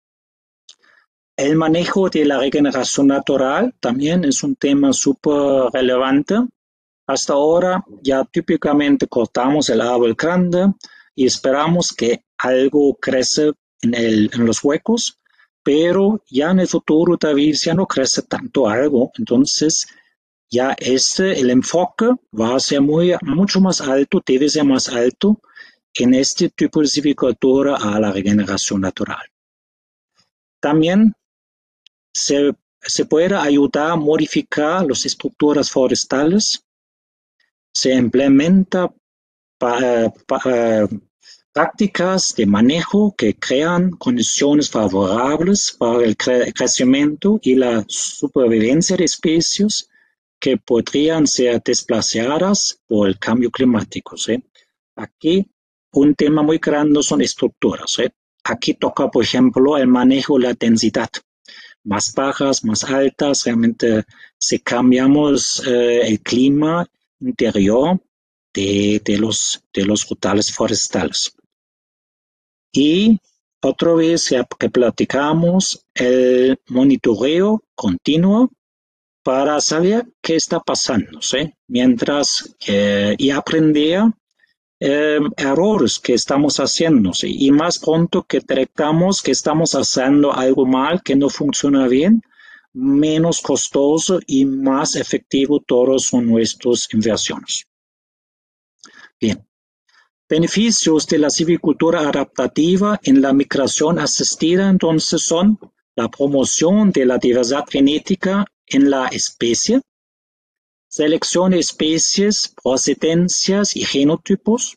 El manejo de la regeneración natural también es un tema súper relevante. Hasta ahora ya típicamente cortamos el árbol grande y esperamos que algo crece en los huecos, pero ya en el futuro tal vez ya no crece tanto algo. Entonces ya el enfoque va a ser mucho más alto, debe ser más alto en este tipo de silvicultura a la regeneración natural. También se puede ayudar a modificar las estructuras forestales. Se implementa prácticas de manejo que crean condiciones favorables para el crecimiento y la supervivencia de especies que podrían ser desplazadas por el cambio climático, ¿sí? Aquí un tema muy grande son estructuras, ¿sí? Aquí toca, por ejemplo, el manejo de la densidad. Más bajas, más altas, realmente si cambiamos el clima interior de los rotales forestales. Y otra vez que platicamos el monitoreo continuo para saber qué está pasando, ¿sí? Mientras y aprender errores que estamos haciendo, ¿sí? Y más pronto que detectamos que estamos haciendo algo mal, que no funciona bien, menos costoso y más efectivo todos son nuestras inversiones. Bien. Beneficios de la silvicultura adaptativa en la migración asistida entonces son la promoción de la diversidad genética en la especie, selección de especies, procedencias y genotipos,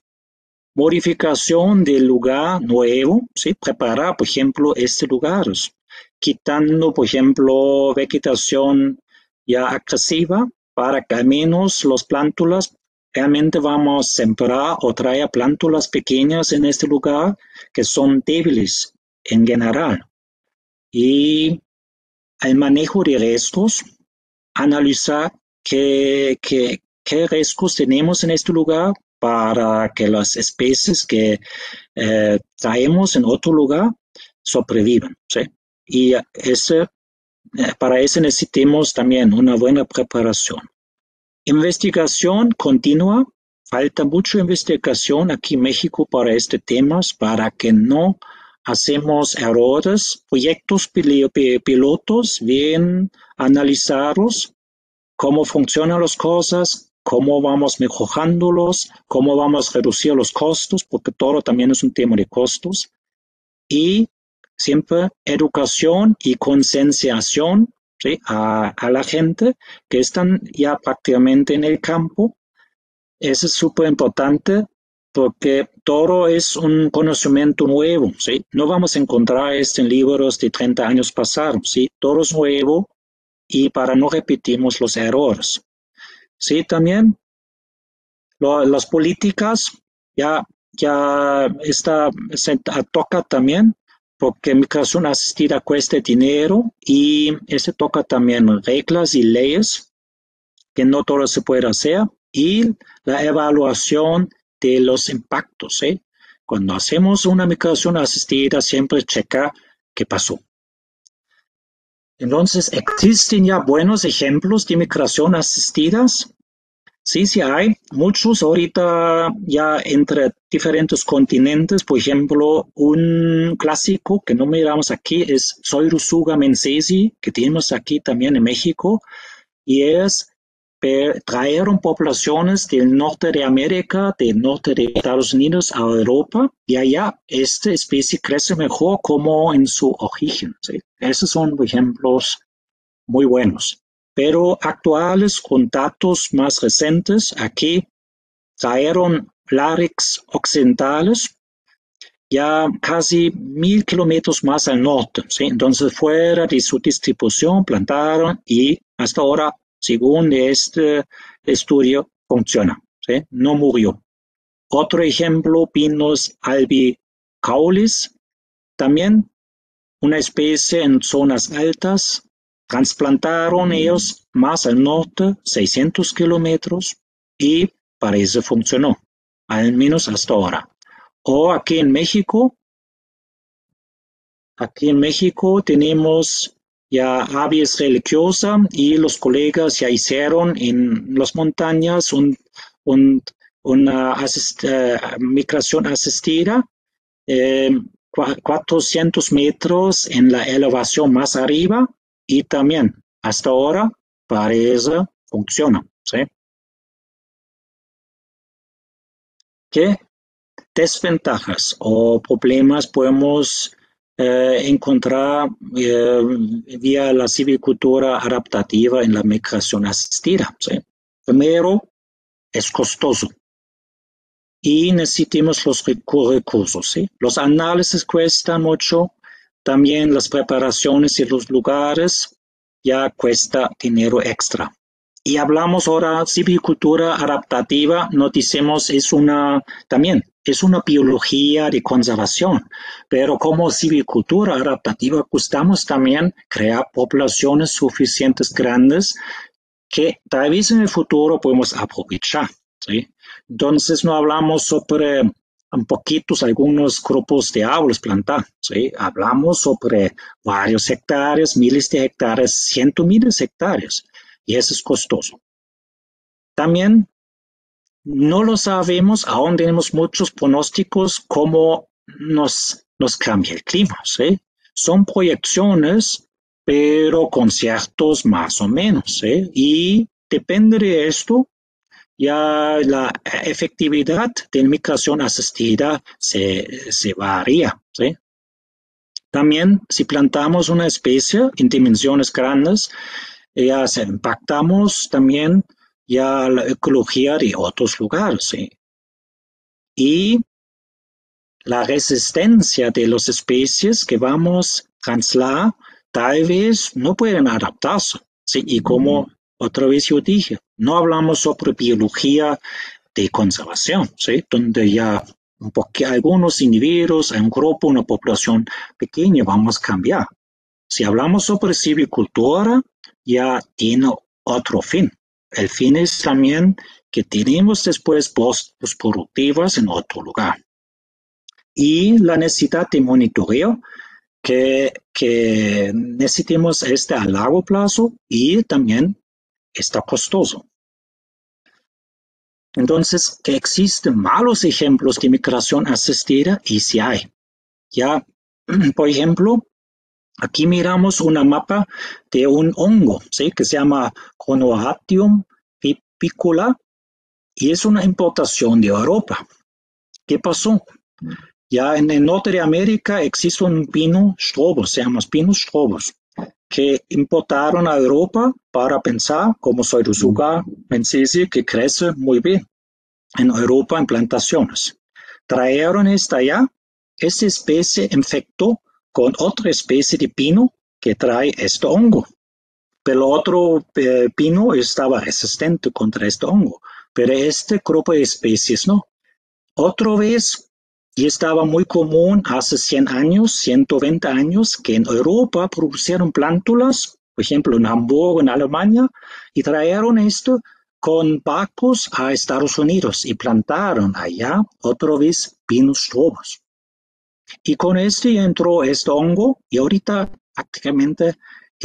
modificación del lugar nuevo, ¿sí? Preparar, por ejemplo, lugares quitando, por ejemplo, vegetación ya agresiva para que al menos las plántulas realmente vamos a sembrar o traer plántulas pequeñas en este lugar que son débiles en general. Y el manejo de restos, analizar qué restos tenemos en este lugar para que las especies que traemos en otro lugar sobrevivan, ¿sí? Y para eso necesitamos también una buena preparación. Investigación continua. Falta mucha investigación aquí en México para este tema, para que no hacemos errores. Proyectos pilotos bien analizados, cómo funcionan las cosas, cómo vamos mejorándolos, cómo vamos a reducir los costos, porque todo también es un tema de costos. Y siempre educación y concienciación, ¿sí? a la gente que están ya prácticamente en el campo. Eso es súper importante porque todo es un conocimiento nuevo, ¿sí? No vamos a encontrar esto en libros de 30 años pasados, ¿sí? Todo es nuevo y para no repetimos los errores. Sí, también las políticas ya se toca también porque migración asistida cuesta dinero y se toca también reglas y leyes que no todo se puede hacer y la evaluación de los impactos. Cuando hacemos una migración asistida siempre checar qué pasó. Entonces, ¿existen ya buenos ejemplos de migración asistidas? Sí hay muchos ahorita ya entre diferentes continentes. Por ejemplo, un clásico que no miramos aquí es Zoyrusuga mensesi, que tenemos aquí también en México, y es trajeron poblaciones del norte de América, del norte de Estados Unidos a Europa, y allá esta especie crece mejor como en su origen. ¿Sí? Esos son ejemplos muy buenos. Pero actuales, con datos más recientes, aquí trajeron Larix occidentales ya casi 1000 kilómetros más al norte. ¿sí? Entonces, fuera de su distribución, plantaron y hasta ahora, según este estudio, funciona. ¿sí? No murió. Otro ejemplo, Pinus albicaulis, también una especie en zonas altas. Transplantaron ellos más al norte, 600 kilómetros, y parece funcionó, al menos hasta ahora. O aquí en México tenemos ya aves religiosa y los colegas ya hicieron en las montañas una migración asistida, 400 metros en la elevación más arriba y también hasta ahora parece funciona. ¿sí? ¿Qué desventajas o problemas podemos encontrar vía la silvicultura adaptativa en la migración asistida? ¿sí? Primero, es costoso. Y necesitamos los recursos. ¿sí? Los análisis cuestan mucho, también las preparaciones y los lugares ya cuesta dinero extra. Y hablamos ahora de silvicultura adaptativa, nos decimos también es una biología de conservación, pero como silvicultura adaptativa buscamos también crear poblaciones suficientes grandes que tal vez en el futuro podemos aprovechar. ¿sí? Entonces no hablamos sobre algunos grupos de árboles plantar, ¿sí? Hablamos sobre varios hectáreas, miles de hectáreas, cientos miles de hectáreas, y eso es costoso. También no lo sabemos, aún tenemos muchos pronósticos cómo nos cambia el clima, ¿sí? Son proyecciones, pero con ciertos más o menos, ¿sí? Y depende de esto, ya la efectividad de migración asistida se varía, ¿sí? También, si plantamos una especie en dimensiones grandes, ya impactamos también ya la ecología de otros lugares, ¿sí? Y la resistencia de las especies que vamos a trasladar tal vez no pueden adaptarse. ¿Sí? Y como otra vez yo dije, no hablamos sobre biología de conservación, ¿sí? Donde ya algunos individuos, un grupo, una población pequeña, vamos a cambiar. Si hablamos sobre silvicultura, ya tiene otro fin. El fin es también que tenemos después bosques productivas en otro lugar. Y la necesidad de monitoreo que necesitamos a largo plazo y también está costoso. Entonces, que existen malos ejemplos de migración asistida y sí hay. Ya, por ejemplo, aquí miramos una mapa de un hongo, ¿sí? Que se llama Conoatium pipicula y es una importación de Europa. ¿Qué pasó? Ya en el norte de América existe un pino strobus, se llama pinos strobus, que importaron a Europa para pensar como Pseudosuga menziesii, que crece muy bien en Europa en plantaciones. Trajeron esta allá, esta especie infectó con otra especie de pino que trae este hongo. Pero otro pino estaba resistente contra este hongo, pero este grupo de especies no. Otra vez, y estaba muy común hace 100 años, 120 años, que en Europa producieron plántulas, por ejemplo en Hamburgo, en Alemania, y trajeron esto con barcos a Estados Unidos y plantaron allá otra vez pinos strobus. Y con esto entró este hongo y ahorita prácticamente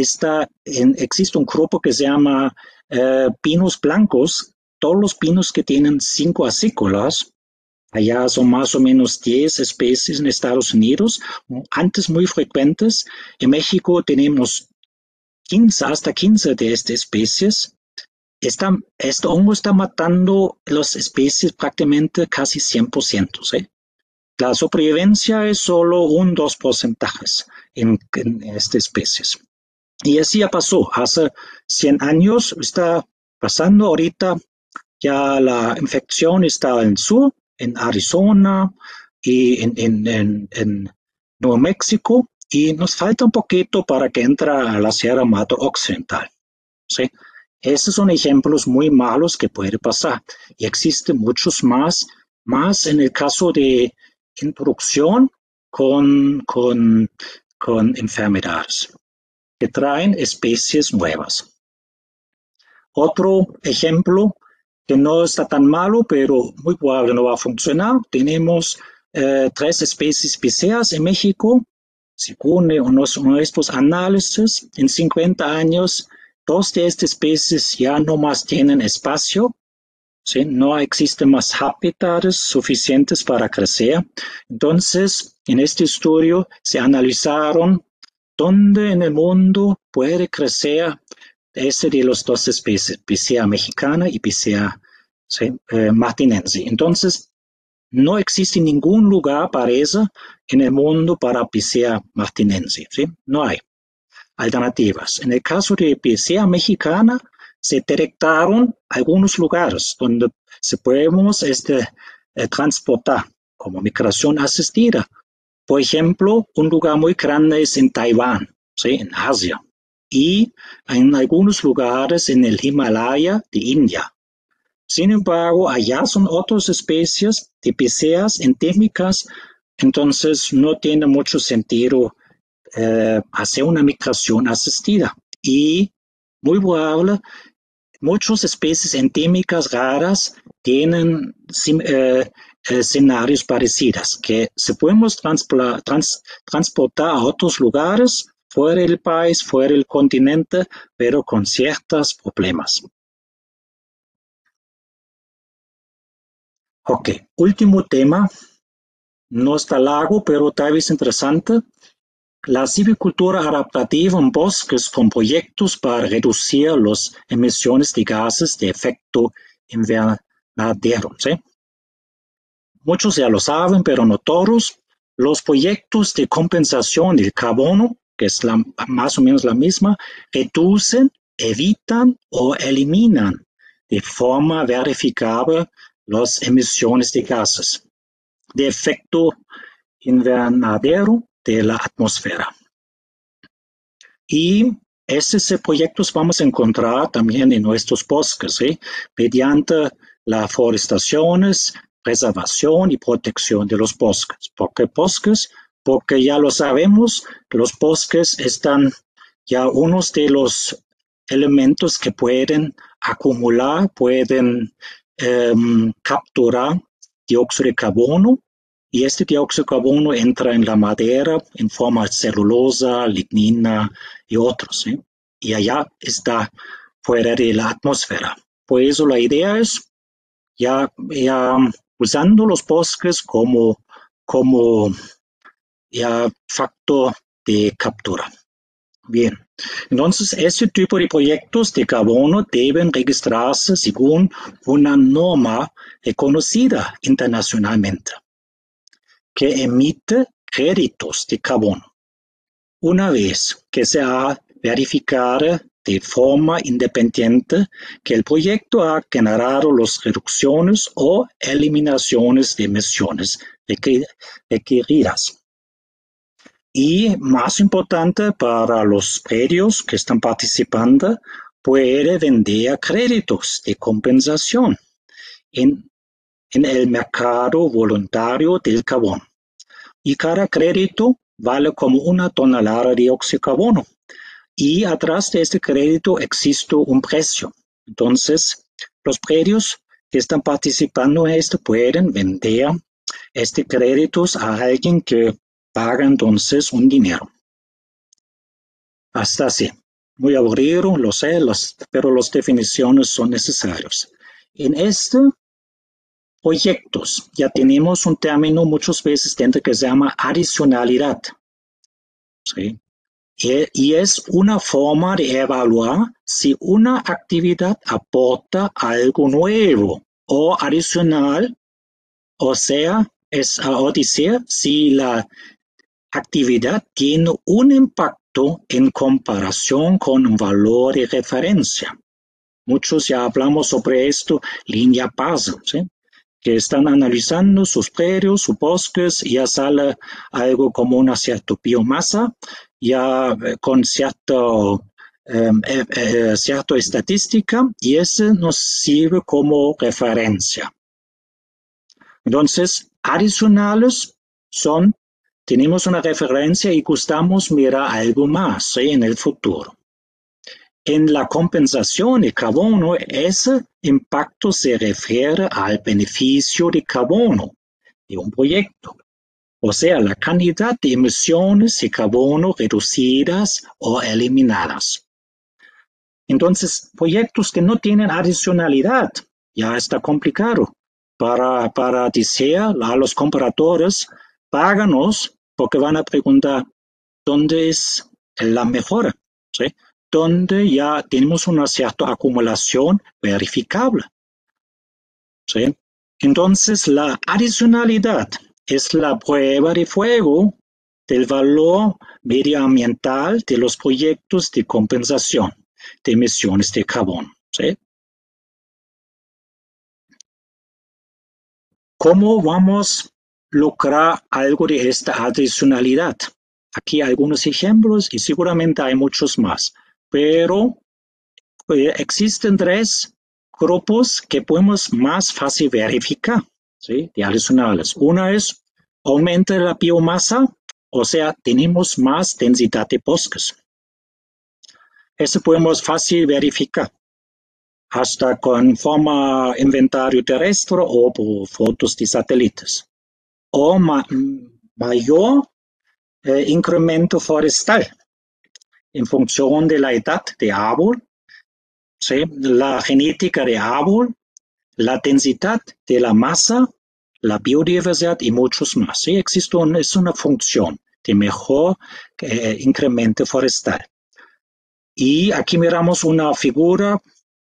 existe un grupo que se llama pinos blancos. Todos los pinos que tienen 5 acículas, allá son más o menos 10 especies en Estados Unidos, antes muy frecuentes. En México tenemos 15, hasta 15 de estas especies. Este hongo está matando las especies prácticamente casi 100%, ¿sí? La supervivencia es solo un 2% en estas especies. Y así ya pasó. Hace 100 años está pasando ahorita. Ya la infección está en el sur, en Arizona y en Nuevo México. Y nos falta un poquito para que entre a la Sierra Madre Occidental, ¿sí? Estos son ejemplos muy malos que puede pasar. Y existen muchos más en el caso de introducción con enfermedades que traen especies nuevas. Otro ejemplo que no está tan malo, pero muy probable no va a funcionar. Tenemos 3 especies piceas en México. Según nuestros análisis, en 50 años, 2 de estas especies ya no más tienen espacio. ¿Sí? No existen más hábitats suficientes para crecer. Entonces, en este estudio se analizaron dónde en el mundo puede crecer de las 2 especies, Picea mexicana y Picea martinensis. Entonces, no existe ningún lugar para eso en el mundo para Picea martinensis, ¿sí? No hay alternativas. En el caso de Picea mexicana, se detectaron algunos lugares donde se podemos transportar como migración asistida. Por ejemplo, un lugar muy grande es en Taiwán, ¿sí? En Asia, y en algunos lugares en el Himalaya de India. Sin embargo, allá son otras especies de piceas endémicas, entonces no tiene mucho sentido hacer una migración asistida. Y muy probable, muchas especies endémicas raras tienen escenarios parecidos, que se podemos transportar a otros lugares, fuera del país, fuera del continente, pero con ciertos problemas. Ok, último tema, no está largo, pero tal vez interesante. La silvicultura adaptativa en bosques con proyectos para reducir las emisiones de gases de efecto invernadero, ¿sí? Muchos ya lo saben, pero no todos. Los proyectos de compensación del carbono, que es más o menos la misma, reducen, evitan o eliminan de forma verificable las emisiones de gases de efecto invernadero de la atmósfera. Y estos proyectos vamos a encontrar también en nuestros bosques, mediante las forestaciones, preservación y protección de los bosques. ¿Por qué bosques? Porque ya lo sabemos, los bosques están ya unos de los elementos que pueden acumular, pueden capturar dióxido de carbono, y este dióxido de carbono entra en la madera en forma de celulosa, lignina y otros, y allá está fuera de la atmósfera. Por eso la idea es ya usando los bosques como ya factor de captura. Bien, entonces este tipo de proyectos de carbono deben registrarse según una norma reconocida internacionalmente que emite créditos de carbono. Una vez que se ha verificado de forma independiente que el proyecto ha generado las reducciones o eliminaciones de emisiones requeridas. Y más importante para los predios que están participando, puede vender créditos de compensación en el mercado voluntario del carbono. Y cada crédito vale como 1 tonelada de dióxido de carbono. Y atrás de este crédito existe un precio. Entonces, los predios que están participando en esto pueden vender este créditos a alguien que paga entonces un dinero. Hasta así. Muy aburrido, lo sé, pero las definiciones son necesarias. En estos proyectos ya tenemos un término muchas veces dentro que se llama adicionalidad. ¿Sí? Y es una forma de evaluar si una actividad aporta algo nuevo o adicional, o sea, si la actividad tiene un impacto en comparación con un valor de referencia. Muchos ya hablamos sobre esto, línea base, ¿sí? Que están analizando sus predios, sus bosques, y ya sale algo como una cierta biomasa, ya con cierta estadística, y ese nos sirve como referencia. Entonces, adicionales tenemos una referencia y gustamos mirar algo más en el futuro. En la compensación de carbono, ese impacto se refiere al beneficio de carbono de un proyecto, o sea, la cantidad de emisiones de carbono reducidas o eliminadas. Entonces, proyectos que no tienen adicionalidad, ya está complicado. Para decir a los compradores, páganos, porque van a preguntar, ¿dónde es la mejora? ¿Sí? Donde ya tenemos una cierta acumulación verificable. ¿Sí? Entonces, la adicionalidad es la prueba de fuego del valor medioambiental de los proyectos de compensación de emisiones de carbono. ¿Sí? ¿Cómo vamos a lograr algo de esta adicionalidad? Aquí hay algunos ejemplos y seguramente hay muchos más, pero existen 3 grupos que podemos más fácil verificar, ¿sí? De adicionales. Una es aumento de la biomasa, o sea, tenemos más densidad de bosques. Eso podemos fácil verificar, hasta con forma inventario terrestre o por fotos de satélites. O mayor incremento forestal en función de la edad de árbol, ¿sí? La genética de árbol, la densidad de la masa, la biodiversidad y muchos más. ¿Sí? Es una función de mejor incremento forestal. Y aquí miramos una figura,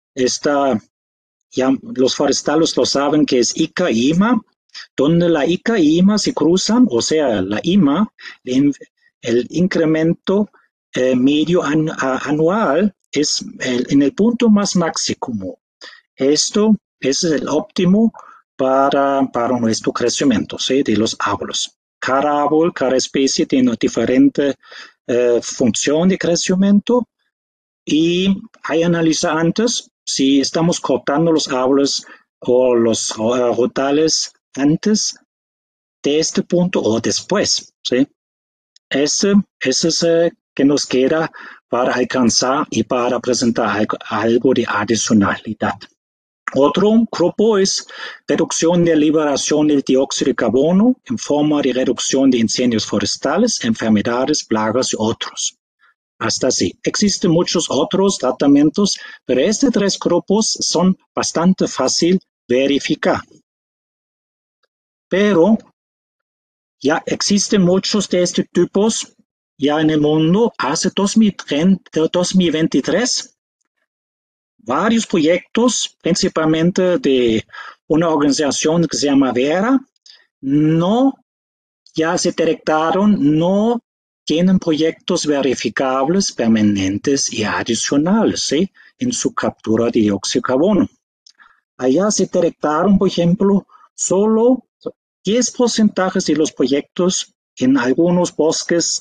ya los forestales lo saben que es ICA y IMA, donde la ICA y IMA se cruzan, o sea, la IMA, el incremento medio anual es en el punto más máximo. Esto es el óptimo para nuestro crecimiento, ¿sí? De los árboles. Cada árbol, cada especie tiene diferente función de crecimiento. Y hay analizado antes si estamos cortando los árboles o los rotales antes de este punto o después, ¿sí? Ese es que nos queda para alcanzar y para presentar algo de adicionalidad. Otro grupo es reducción de liberación del dióxido de carbono en forma de reducción de incendios forestales, enfermedades, plagas y otros. Hasta así. Existen muchos otros tratamientos, pero estos tres grupos son bastante fácil de verificar. Pero ya existen muchos de estos tipos ya en el mundo. Hace 2023, varios proyectos, principalmente de una organización que se llama Vera, ya se detectaron, no tienen proyectos verificables, permanentes y adicionales, ¿sí?, en su captura de dióxido de carbono. Allá se detectaron, por ejemplo, solo 10% de los proyectos en algunos bosques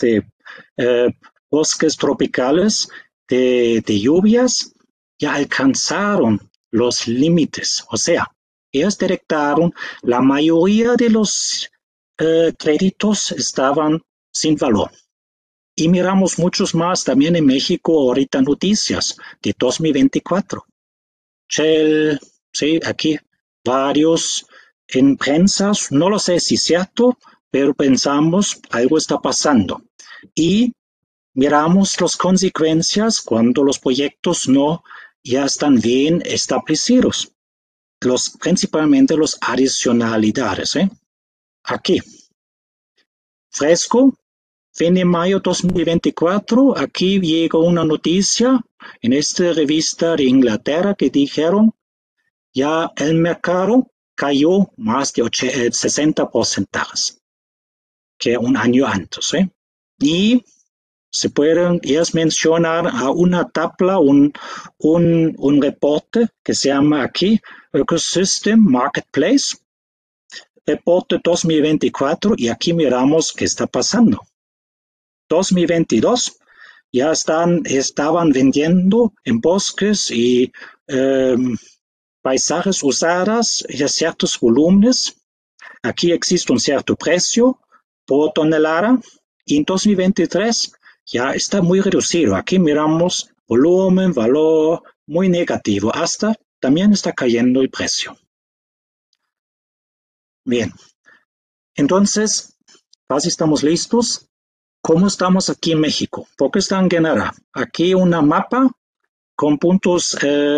tropicales de lluvias ya alcanzaron los límites. O sea, ellos detectaron la mayoría de los créditos estaban sin valor. Y miramos muchos más también en México, ahorita noticias de 2024. Shell, sí, aquí varios en prensa, no lo sé si es cierto, pero pensamos algo está pasando. Y miramos las consecuencias cuando los proyectos no ya están bien establecidos. Principalmente las adicionalidades. Aquí. Fresco. Fin de mayo 2024, aquí llegó una noticia en esta revista de Inglaterra que dijeron ya el mercado cayó más de 60% que un año antes. Y se pueden ellos mencionar a una tabla, un reporte que se llama aquí Ecosystem Marketplace, reporte 2024, y aquí miramos qué está pasando. 2022 ya estaban vendiendo en bosques y paisajes usadas ya ciertos volúmenes. Aquí existe un cierto precio por tonelada y en 2023 ya está muy reducido. Aquí miramos volumen, valor muy negativo, hasta también está cayendo el precio. Bien, entonces casi estamos listos. ¿Cómo estamos aquí en México? Porque está en general. Aquí una mapa con puntos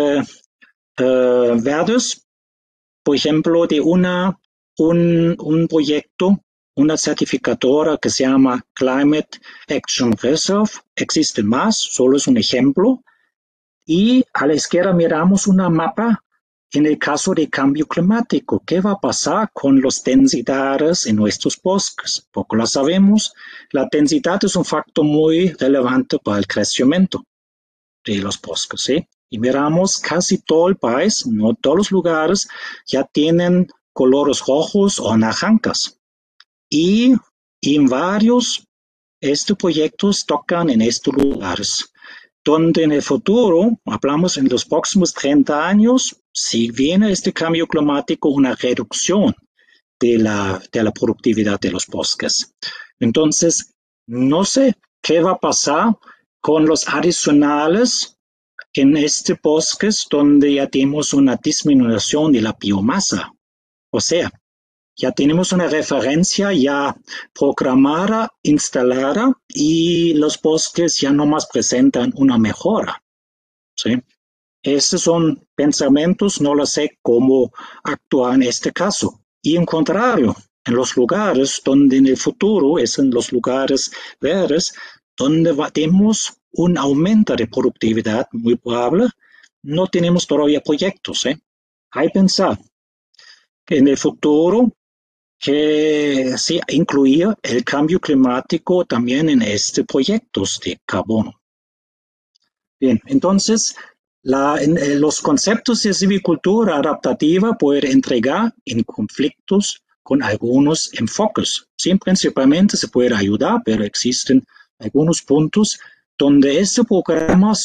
verdes, por ejemplo, de un proyecto, una certificadora que se llama Climate Action Reserve. Existen más, solo es un ejemplo. Y a la izquierda miramos una mapa en el caso de cambio climático. ¿Qué va a pasar con las densidades en nuestros bosques? Porque lo sabemos, la densidad es un factor muy relevante para el crecimiento de los bosques, ¿sí? Y miramos casi todo el país, no todos los lugares, ya tienen colores rojos o naranjas. Y en varios, estos proyectos tocan en estos lugares, donde en el futuro, hablamos en los próximos 30 años, si viene este cambio climático, una reducción de la productividad de los bosques. Entonces, no sé qué va a pasar con los adicionales en este bosques donde ya tenemos una disminución de la biomasa. O sea, ya tenemos una referencia ya programada, instalada, y los bosques ya no más presentan una mejora. ¿Sí? Estos son pensamientos, no lo sé cómo actuar en este caso. Y en contrario, en los lugares donde en el futuro, es en los lugares verdes, donde tenemos un aumento de productividad muy probable, no tenemos todavía proyectos. Hay que pensar que en el futuro que se incluía el cambio climático también en estos proyectos de carbono. Bien, entonces, los conceptos de silvicultura adaptativa pueden entregar en conflictos con algunos enfoques. Sí, principalmente se puede ayudar, pero existen algunos puntos donde este programa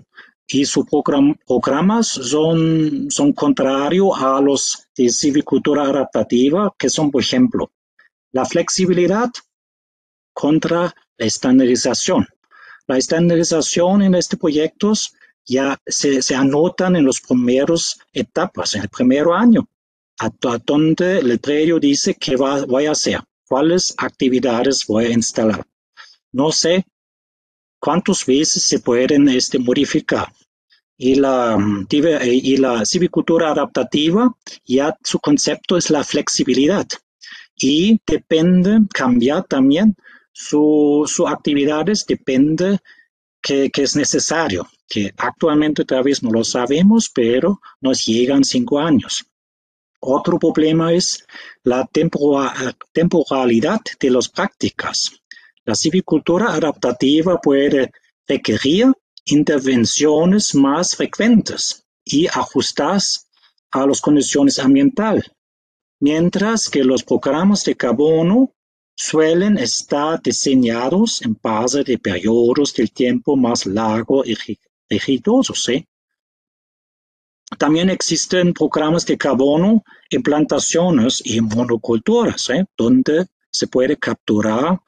programas son contrarios a los de silvicultura adaptativa, que son, por ejemplo, la flexibilidad contra la estandarización. La estandarización en estos proyectos ya se anotan en las primeras etapas, en el primer año, a donde el letrero dice qué voy a hacer, cuáles actividades voy a instalar. No sé cuántas veces se pueden modificar. Y la silvicultura adaptativa, ya su concepto es la flexibilidad. Y depende, cambiar también sus actividades, depende que es necesario, que actualmente tal vez no lo sabemos, pero nos llegan 5 años. Otro problema es la temporalidad de las prácticas. La silvicultura adaptativa puede requerir intervenciones más frecuentes y ajustarse a las condiciones ambientales, mientras que los programas de carbono suelen estar diseñados en base de periodos del tiempo más largos y rigurosos, ¿sí? También existen programas de carbono en plantaciones y monoculturas, donde se puede capturar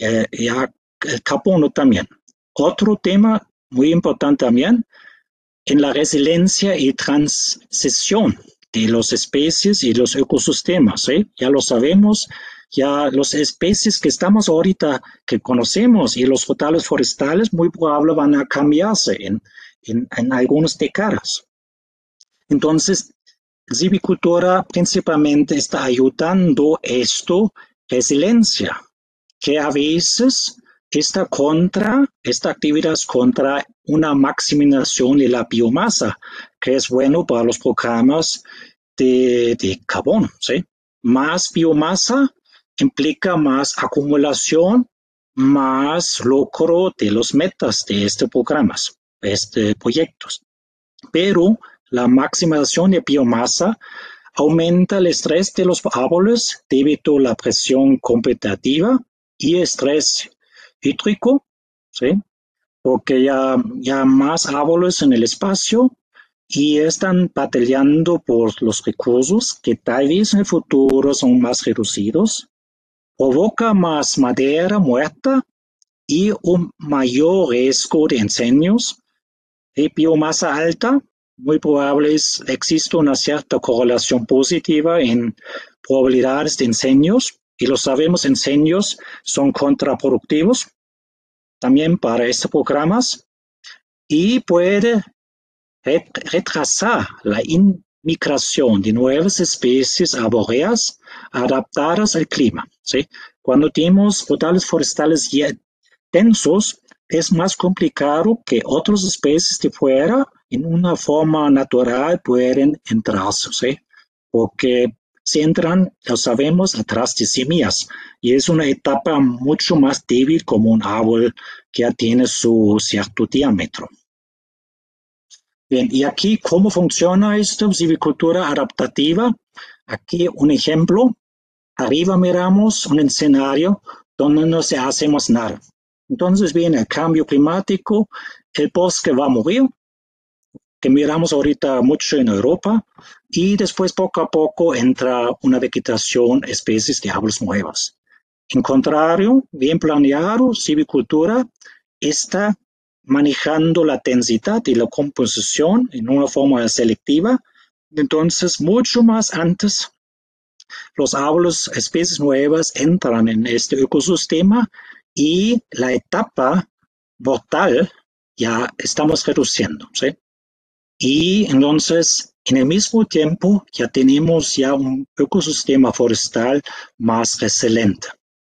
el carbono también. Otro tema muy importante también, en la resiliencia y transición de las especies y los ecosistemas. Ya lo sabemos, ya las especies que estamos ahorita, que conocemos, y los frutales forestales muy probable van a cambiarse en algunas décadas. Entonces, la silvicultura principalmente está ayudando esto, resiliencia, que a veces esta actividad es contra una maximización de la biomasa, que es bueno para los programas de carbono, ¿sí? Más biomasa implica más acumulación, más logro de los metas de estos programas, de estos proyectos. Pero la maximización de biomasa aumenta el estrés de los árboles debido a la presión competitiva y estrés hídrico, ¿sí? Porque ya más árboles en el espacio y están batallando por los recursos que tal vez en el futuro son más reducidos, provoca más madera muerta y un mayor riesgo de incendios. De biomasa alta, muy probable existe una cierta correlación positiva en probabilidades de incendios, y lo sabemos, incendios son contraproductivos también para estos programas, y puede retrasar la inmigración de nuevas especies arbóreas adaptadas al clima, ¿sí? Cuando tenemos frutales forestales ya densos, es más complicado que otras especies de fuera en una forma natural pueden entrarse, ¿sí? Porque se entran, lo sabemos, atrás de semillas, y es una etapa mucho más débil como un árbol que ya tiene su cierto diámetro. Bien, y aquí, ¿cómo funciona esto? Silvicultura adaptativa. Aquí un ejemplo. Arriba miramos un escenario donde no se hacemos nada. Entonces viene el cambio climático, el bosque va a morir, que miramos ahorita mucho en Europa, y después poco a poco entra una vegetación, especies de árboles nuevas. En contrario, bien planeado, silvicultura está manejando la densidad y la composición en una forma selectiva. Entonces, mucho más antes, los árboles, especies nuevas entran en este ecosistema y la etapa mortal ya estamos reduciendo, ¿sí? Y entonces, en el mismo tiempo, ya tenemos ya un ecosistema forestal más resiliente.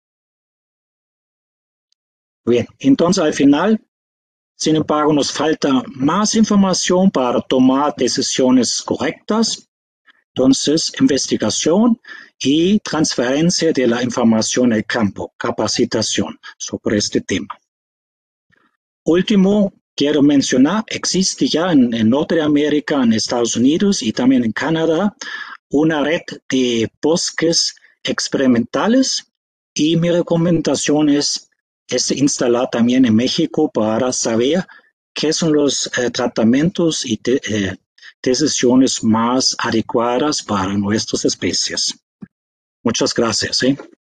Bien, entonces al final, sin embargo, nos falta más información para tomar decisiones correctas. Entonces, investigación y transferencia de la información al campo, capacitación sobre este tema. Último, quiero mencionar, existe ya en Norteamérica, en Estados Unidos y también en Canadá, una red de bosques experimentales, y mi recomendación es es instalar también en México para saber qué son los tratamientos y decisiones más adecuadas para nuestras especies. Muchas gracias.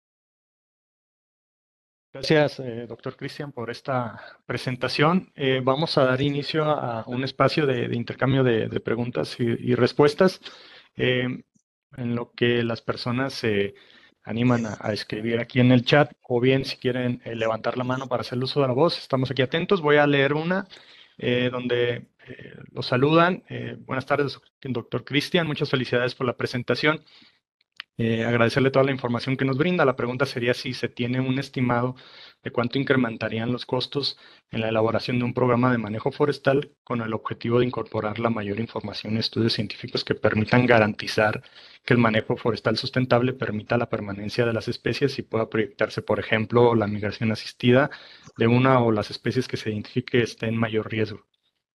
Gracias, doctor Cristian, por esta presentación. Vamos a dar inicio a un espacio de intercambio de preguntas y respuestas, en lo que las personas se animan a escribir aquí en el chat, o bien si quieren levantar la mano para hacer el uso de la voz. Estamos aquí atentos. Voy a leer una donde los saludan. Buenas tardes, doctor Cristian. Muchas felicidades por la presentación. Agradecerle toda la información que nos brinda. La pregunta sería si se tiene un estimado de cuánto incrementarían los costos en la elaboración de un programa de manejo forestal con el objetivo de incorporar la mayor información y estudios científicos que permitan garantizar que el manejo forestal sustentable permita la permanencia de las especies y pueda proyectarse, por ejemplo, la migración asistida de una o las especies que se identifique estén en mayor riesgo.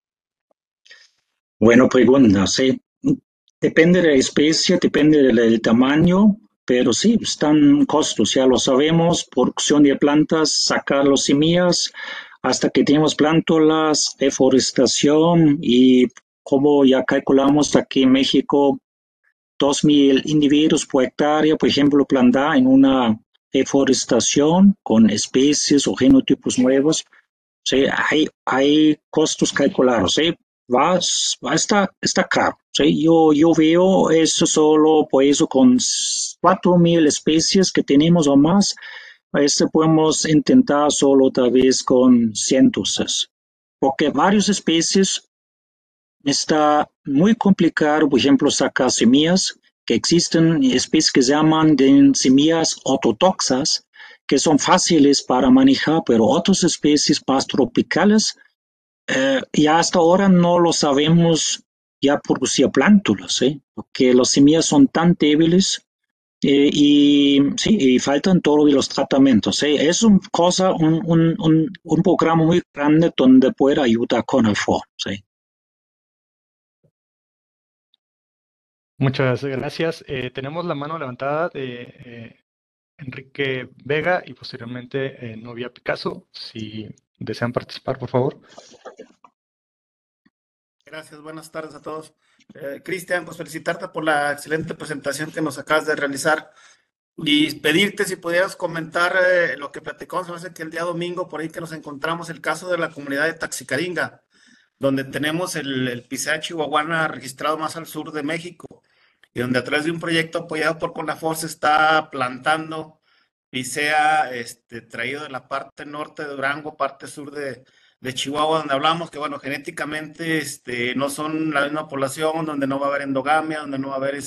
Buena pregunta, sí. Depende de la especie, depende del tamaño, pero sí, están costos, ya lo sabemos, producción de plantas, sacar las semillas, hasta que tenemos plántulas, deforestación y como ya calculamos aquí en México, 2.000 individuos por hectárea, por ejemplo, plantar en una deforestación con especies o genotipos nuevos. Sí, hay costos calculados, ¿sí? Está caro, ¿sí? Yo veo eso solo, por eso con 4.000 especies que tenemos o más, podemos intentar solo tal vez con cientos, porque varias especies está muy complicado, por ejemplo, sacar semillas, que existen especies que se llaman de semillas ortodoxas, que son fáciles para manejar, pero otras especies más tropicales, ya hasta ahora no lo sabemos ya producir plántulas, porque las semillas son tan débiles y faltan todos los tratamientos. Es un programa muy grande donde puede ayudar con el FOR. Muchas gracias. Tenemos la mano levantada de Enrique Vega y posteriormente Novia Picasso. Si desean participar, por favor. Gracias, buenas tardes a todos. Cristian, pues felicitarte por la excelente presentación que nos acabas de realizar y pedirte si pudieras comentar lo que platicamos, me hace que el día domingo por ahí que nos encontramos el caso de la comunidad de Taxicaringa, donde tenemos el Picea chihuahuana registrado más al sur de México y donde a través de un proyecto apoyado por CONAFOR se está plantando Picea traído de la parte norte de Durango, parte sur de Chihuahua, donde hablamos que, bueno, genéticamente no son la misma población, donde no va a haber endogamia, donde no va a haber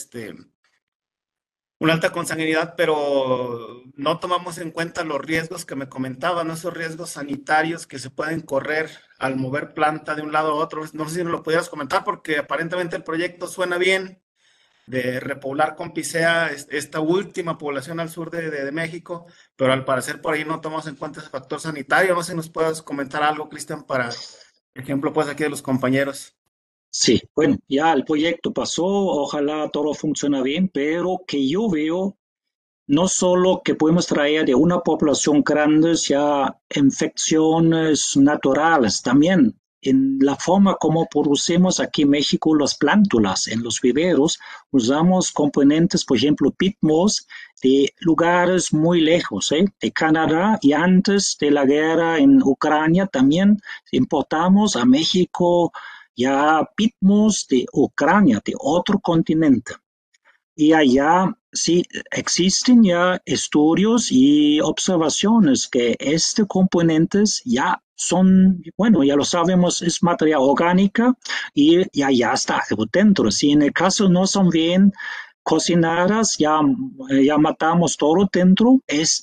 una alta consanguinidad, pero no tomamos en cuenta los riesgos que me comentaban, ¿no? Esos riesgos sanitarios que se pueden correr al mover planta de un lado a otro. No sé si nos lo pudieras comentar, porque aparentemente el proyecto suena bien, de repoblar con Picea esta última población al sur de México, pero al parecer por ahí no tomamos en cuenta ese factor sanitario. No sé si nos puedas comentar algo, Cristian, para ejemplo, pues aquí de los compañeros. Sí, bueno, ya el proyecto pasó, ojalá todo funcione bien, pero que yo veo no solo que podemos traer de una población grande ya infecciones naturales, también en la forma como producimos aquí en México las plántulas en los viveros, usamos componentes, por ejemplo, pitmos de lugares muy lejos, de Canadá, y antes de la guerra en Ucrania también importamos a México ya pitmos de Ucrania, de otro continente. Y allá sí existen ya estudios y observaciones que estos componentes ya son, bueno, ya lo sabemos, es materia orgánica y ya está dentro. Si en el caso no son bien cocinadas, ya matamos todo dentro.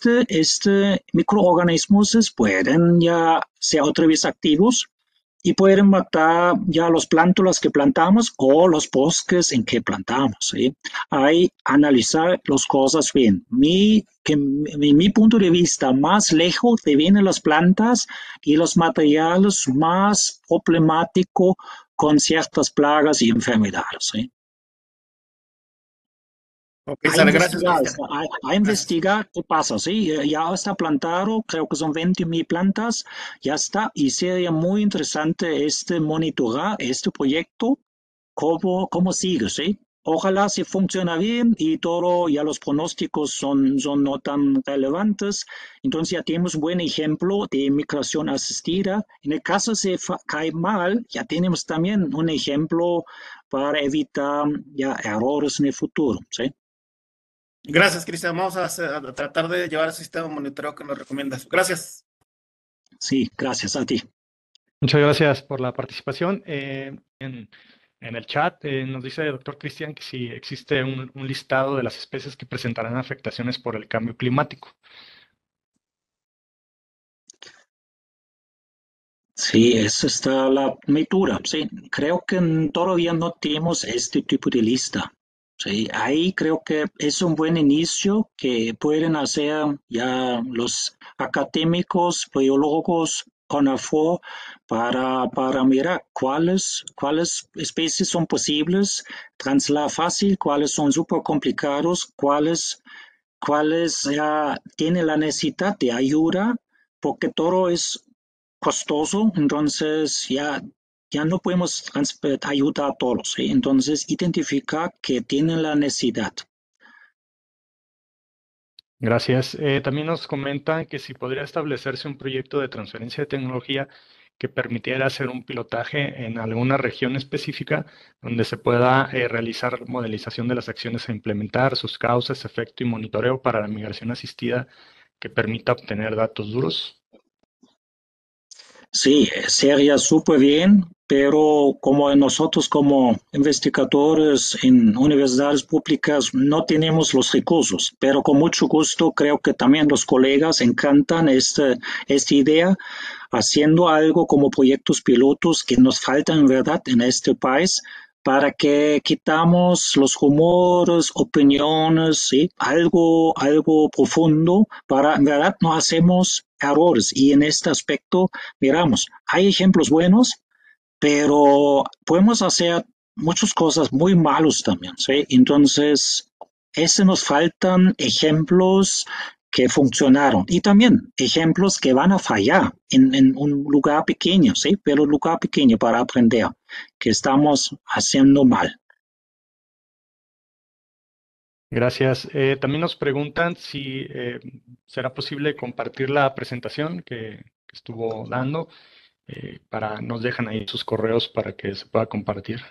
Microorganismos pueden ya ser otra vez activos y pueden matar ya los plántulas que plantamos o los bosques en que plantamos. ¿Sí? Hay analizar las cosas bien. Mi punto de vista, más lejos de vienen las plantas y los materiales más problemáticos con ciertas plagas y enfermedades. ¿Sí? Ok, sale, gracias, Cristian. A Gracias. investigar qué pasa, ¿sí? Ya está plantado, creo que son 20.000 plantas, ya está, y sería muy interesante monitorar este proyecto, cómo sigue, ¿sí? Ojalá si funciona bien y todo, ya los pronósticos son no tan relevantes, entonces ya tenemos un buen ejemplo de migración asistida. En el caso si cae mal, ya tenemos también un ejemplo para evitar ya errores en el futuro, ¿sí? Gracias, Cristian. Vamos a tratar de llevar el sistema de monitoreo que nos recomiendas. Gracias. Sí, gracias a ti. Muchas gracias por la participación. En el chat nos dice el doctor Cristian que si existe un listado de las especies que presentarán afectaciones por el cambio climático. Sí, eso está la meta. Sí, creo que todavía no tenemos este tipo de lista. Sí, ahí creo que es un buen inicio que pueden hacer ya los académicos, biólogos, CONAFOR, para mirar cuáles especies son posibles, trasladar fácil, cuáles son súper complicados, cuáles ya tienen la necesidad de ayuda, porque todo es costoso, entonces ya no podemos ayudar a todos, ¿sí? Entonces identificar que tienen la necesidad. Gracias. También nos comentan que si podría establecerse un proyecto de transferencia de tecnología que permitiera hacer un pilotaje en alguna región específica donde se pueda realizar modelización de las acciones a implementar, sus causas, efecto y monitoreo para la migración asistida que permita obtener datos duros. Sí, sería súper bien, pero como nosotros como investigadores en universidades públicas no tenemos los recursos, pero con mucho gusto creo que también los colegas encantan esta idea, haciendo algo como proyectos pilotos que nos faltan en verdad en este país para que quitamos los rumores, opiniones, ¿sí? Algo profundo para en verdad no hacemos errores y en este aspecto miramos, hay ejemplos buenos, pero podemos hacer muchas cosas muy malos también, ¿sí? Entonces, nos faltan ejemplos que funcionaron y también ejemplos que van a fallar en un lugar pequeño, ¿sí? Pero un lugar pequeño para aprender que estamos haciendo mal. Gracias. También nos preguntan si será posible compartir la presentación que estuvo dando. Nos dejan ahí sus correos para que se pueda compartir.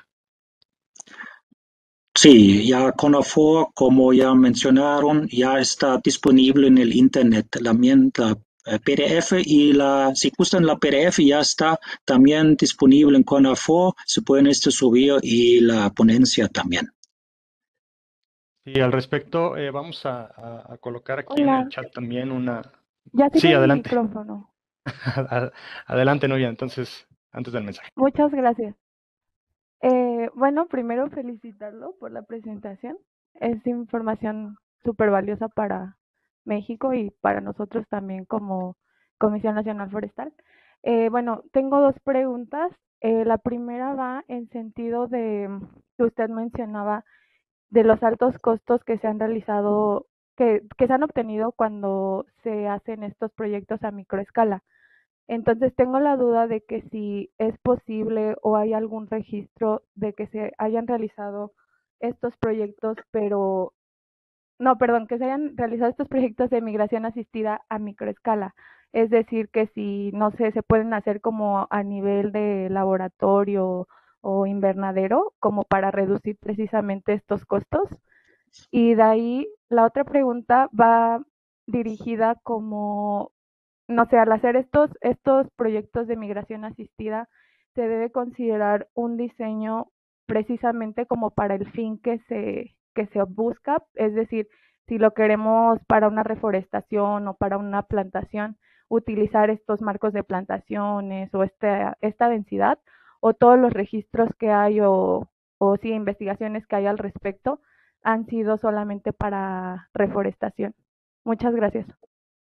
Sí, ya CONAFOR, como ya mencionaron, ya está disponible en el Internet. También la PDF si gustan la PDF ya está también disponible en CONAFOR. Se pueden subir y la ponencia también. Y al respecto, vamos a colocar aquí en el Hola, chat también una... ya Sí, tengo mi adelante. micrófono. Adelante, Novia. Entonces, antes del mensaje. Muchas gracias. Bueno, primero felicitarlo por la presentación. Es información súper valiosa para México y para nosotros también como Comisión Nacional Forestal. Bueno, tengo dos preguntas. La primera va en sentido de que usted mencionaba de los altos costos que se han realizado, que se han obtenido cuando se hacen estos proyectos a microescala. Entonces tengo la duda de que si es posible o hay algún registro de que se hayan realizado estos proyectos, pero no, perdón, que se hayan realizado estos proyectos de migración asistida a microescala. Es decir, que si, no sé, se pueden hacer como a nivel de laboratorio o invernadero, como para reducir precisamente estos costos. Y de ahí la otra pregunta va dirigida como, no sé, al hacer estos proyectos de migración asistida, se debe considerar un diseño precisamente como para el fin que se busca, es decir, si lo queremos para una reforestación o para una plantación, utilizar estos marcos de plantaciones o esta densidad, o todos los registros que hay o sí, investigaciones que hay al respecto han sido solamente para reforestación. Muchas gracias.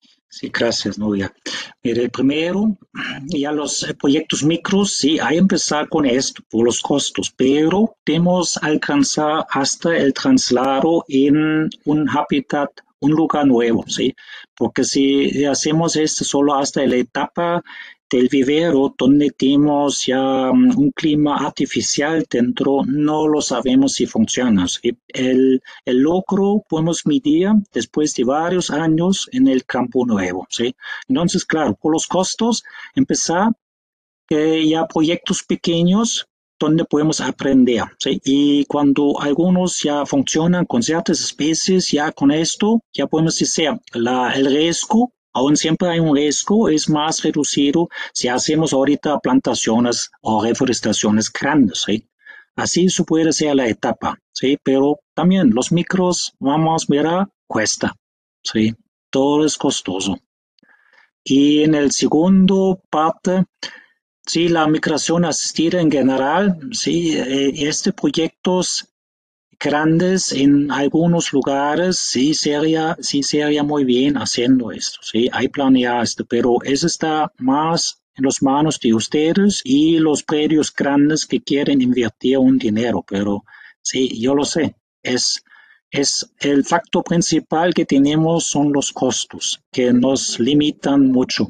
Sí, gracias, Nuria. Mire, primero, ya los proyectos micros, sí, hay que empezar con esto, por los costos, pero tenemos que alcanzar hasta el traslado en un hábitat, un lugar nuevo, sí, porque si hacemos esto solo hasta la etapa del vivero, donde tenemos ya un clima artificial dentro, no lo sabemos si funciona, ¿sí? El logro podemos medir después de varios años en el campo nuevo, ¿sí? Entonces, claro, por los costos, empezar ya proyectos pequeños donde podemos aprender, ¿sí? Y cuando algunos ya funcionan con ciertas especies, ya con esto, ya podemos decir, el riesgo, aún siempre hay un riesgo, es más reducido si hacemos ahorita plantaciones o reforestaciones grandes, ¿sí? Así se puede ser la etapa, ¿sí? Pero también los micros, vamos a ver, cuesta, ¿sí? Todo es costoso. Y en el segundo parte, sí, la migración asistida en general, sí, proyectos grandes en algunos lugares, sí sería muy bien haciendo esto, sí, hay planeado esto, pero eso está más en las manos de ustedes y los predios grandes que quieren invertir un dinero, pero sí, yo lo sé, es el factor principal que tenemos son los costos, que nos limitan mucho.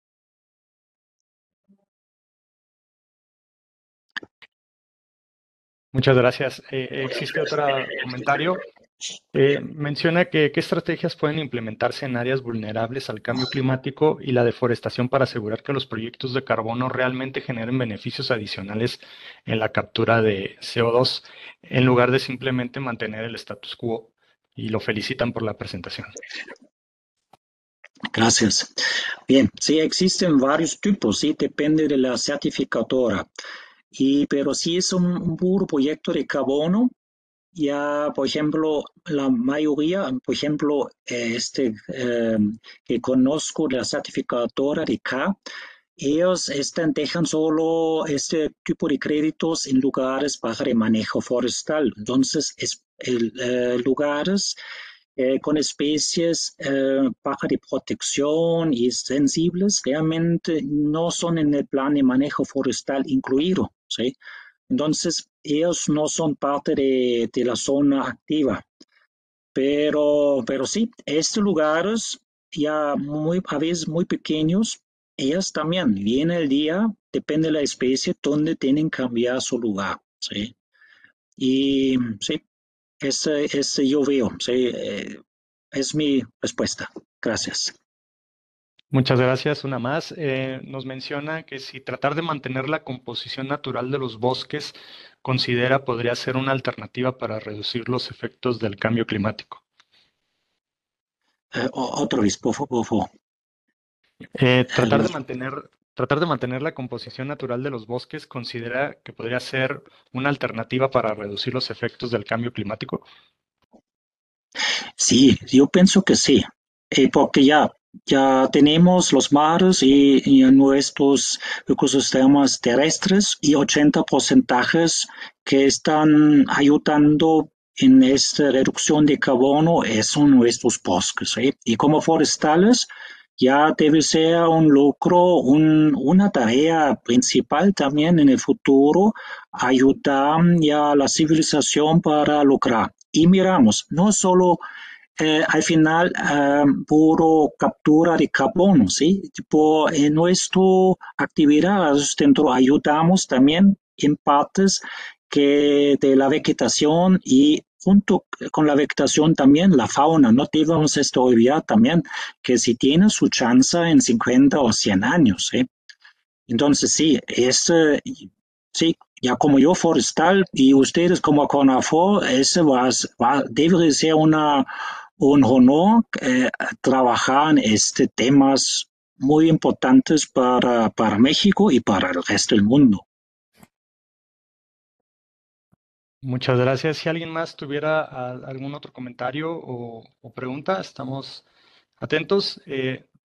Muchas gracias. Existe otro comentario. Menciona que qué estrategias pueden implementarse en áreas vulnerables al cambio climático y la deforestación para asegurar que los proyectos de carbono realmente generen beneficios adicionales en la captura de CO2 en lugar de simplemente mantener el status quo. Y lo felicitan por la presentación. Gracias. Bien, sí existen varios tipos, sí, depende de la certificadora. Pero si es un puro proyecto de carbono, ya, por ejemplo, la mayoría, por ejemplo, que conozco de la certificadora de K, ellos dejan solo este tipo de créditos en lugares para el manejo forestal. Entonces, lugares con especies para de protección y sensibles realmente no son en el plan de manejo forestal incluido, ¿sí? Entonces, ellos no son parte de la zona activa. Pero sí, estos lugares ya a veces muy pequeños, ellas también, viene el día, depende de la especie, donde tienen que cambiar su lugar, ¿sí? Y sí, ese yo veo, ¿sí? Es mi respuesta. Gracias. Muchas gracias. Una más. Nos menciona que si tratar de mantener la composición natural de los bosques considera podría ser una alternativa para reducir los efectos del cambio climático. Otra vez, por favor. Tratar de mantener la composición natural de los bosques considera que podría ser una alternativa para reducir los efectos del cambio climático. Sí, yo pienso que sí, porque ya tenemos los mares y nuestros ecosistemas terrestres y 80% que están ayudando en esta reducción de carbono son nuestros bosques, ¿sí? Y como forestales ya debe ser un logro, una tarea principal también en el futuro, ayudar ya a la civilización para lograr. Y miramos, no solo al final puro captura de carbono, ¿sí? Tipo, en nuestra actividad dentro ayudamos también en partes que de la vegetación y junto con la vegetación también la fauna. No debemos olvidar también que si tiene su chance en 50 o 100 años, ¿sí? Entonces sí, sí, ya como yo forestal y ustedes como CONAFOR, debe ser un honor trabajar en temas muy importantes para México y para el resto del mundo. Muchas gracias. Si alguien más tuviera algún otro comentario o pregunta, estamos atentos.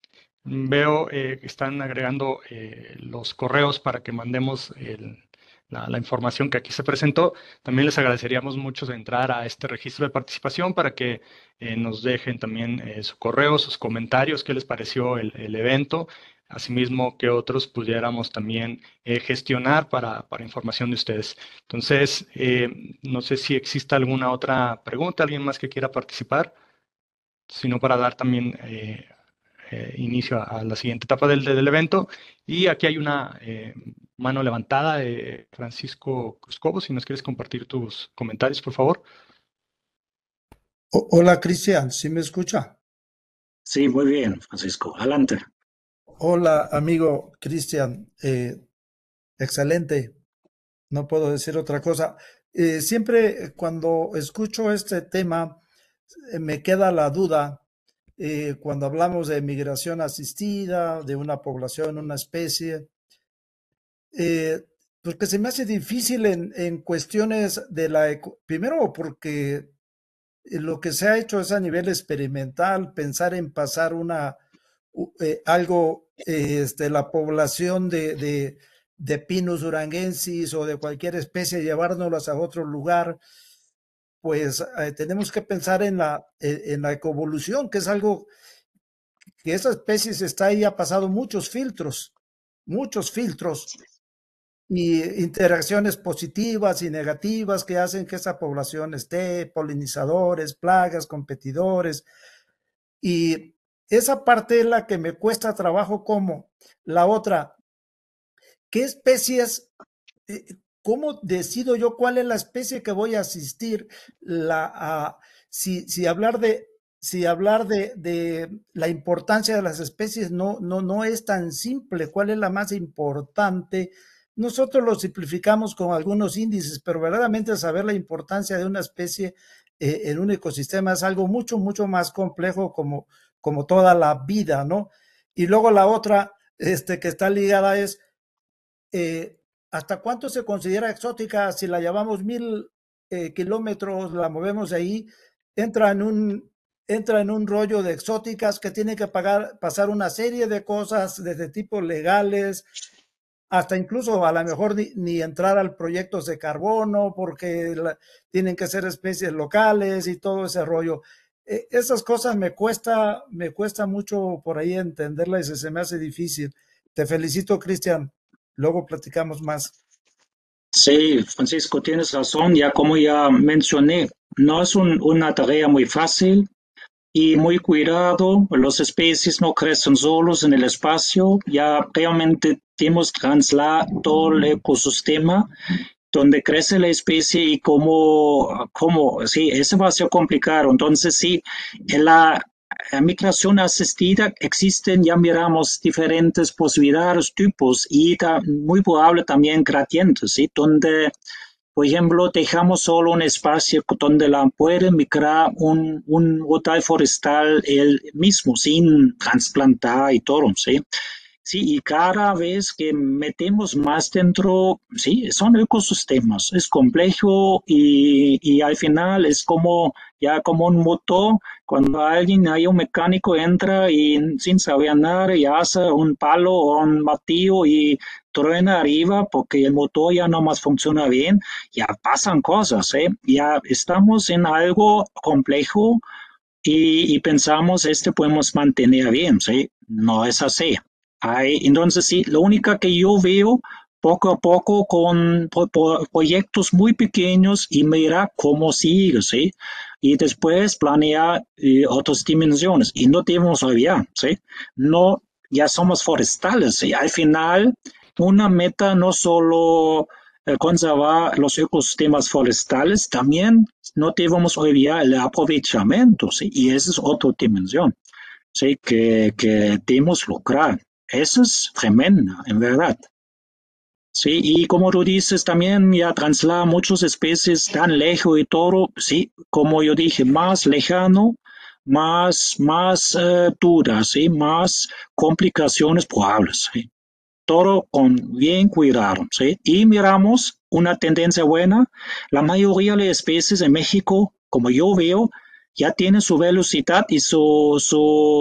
Veo que están agregando los correos para que mandemos la información que aquí se presentó. También les agradeceríamos mucho de entrar a este registro de participación para que nos dejen también su correo, sus comentarios, qué les pareció el evento, asimismo que otros pudiéramos también gestionar para información de ustedes. Entonces, no sé si existe alguna otra pregunta, alguien más que quiera participar, sino para dar también inicio a la siguiente etapa del evento. Y aquí hay una mano levantada de Francisco Cruzcobo, si nos quieres compartir tus comentarios, por favor. Hola, Cristian, ¿sí me escucha? Sí, muy bien, Francisco. Adelante. Hola, amigo Cristian. Excelente. No puedo decir otra cosa. Siempre cuando escucho este tema, me queda la duda cuando hablamos de migración asistida, de una población, una especie, porque se me hace difícil en cuestiones de primero porque lo que se ha hecho es a nivel experimental, pensar en pasar algo, la población de Pinus duranguensis o de cualquier especie, llevárnoslas a otro lugar, pues tenemos que pensar en la ecoevolución, que es algo que esa especie está ahí, ha pasado muchos filtros y interacciones positivas y negativas que hacen que esa población esté, polinizadores, plagas, competidores, y esa parte es la que me cuesta trabajo. Como la otra, ¿qué especies, cómo decido yo cuál es la especie que voy a asistir? Si hablar de la importancia de las especies no es tan simple. ¿Cuál es la más importante? Nosotros lo simplificamos con algunos índices, pero verdaderamente saber la importancia de una especie en un ecosistema es algo mucho, mucho más complejo, como toda la vida, ¿no? Y luego la otra que está ligada es ¿hasta cuánto se considera exótica? Si la llevamos 1000 kilómetros, la movemos de ahí, entra en un rollo de exóticas que tiene que pasar una serie de cosas desde tipos legales, hasta incluso a lo mejor ni entrar al proyectos de carbono, porque tienen que ser especies locales y todo ese rollo. Esas cosas me cuesta mucho por ahí entenderlas y se me hace difícil. Te felicito, Cristian. Luego platicamos más. Sí, Francisco, tienes razón. Ya como ya mencioné, no es una tarea muy fácil y muy cuidado. Las especies no crecen solos en el espacio. Ya realmente tenemos que trasladar todo el ecosistema donde crece la especie y sí, eso va a ser complicado. Entonces, sí, en la migración asistida existen, ya miramos diferentes posibilidades, tipos y muy probable también gradientes, ¿sí? Donde, por ejemplo, dejamos solo un espacio donde la puede migrar un rotal forestal él mismo, sin trasplantar y todo, ¿sí? Sí, y cada vez que metemos más dentro, sí, son ecosistemas, es complejo y al final es ya como un motor, cuando hay un mecánico entra y sin saber nada y hace un palo o un martillo y truena arriba porque el motor ya no más funciona bien, ya pasan cosas, ¿eh? Ya estamos en algo complejo y pensamos podemos mantener bien, ¿sí? No es así. Entonces, sí, lo único que yo veo poco a poco con proyectos muy pequeños y mirar cómo sigue, ¿sí? Y después planear otras dimensiones. Y no debemos olvidar, ¿sí? No, ya somos forestales, ¿sí? Al final, una meta no solo conservar los ecosistemas forestales, también no debemos olvidar el aprovechamiento, ¿sí? Y esa es otra dimensión, ¿sí? Que debemos lograr. Eso es tremendo, en verdad. Sí, y como tú dices, también ya trasladar muchas especies tan lejos y todo, sí, como yo dije, más lejano, más dudas, ¿sí? Más complicaciones probables, ¿sí? Todo con bien cuidado, ¿sí? Y miramos una tendencia buena, la mayoría de las especies en México, como yo veo, ya tienen su velocidad y su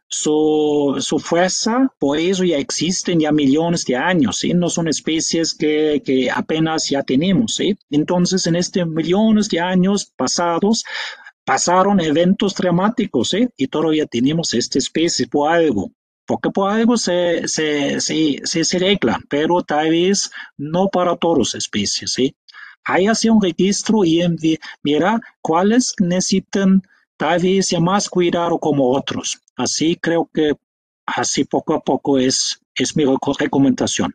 su fuerza, por eso ya existen ya millones de años, ¿sí? No son especies que apenas ya tenemos, ¿sí? Entonces, en estos millones de años pasados, pasaron eventos dramáticos, ¿sí? Y todavía tenemos esta especie por algo. Porque por algo se reglan, pero tal vez no para todas las especies, ¿sí? Hay así un registro y mira cuáles necesitan tal vez ya más cuidado como otros. Así creo que así poco a poco es mi recomendación.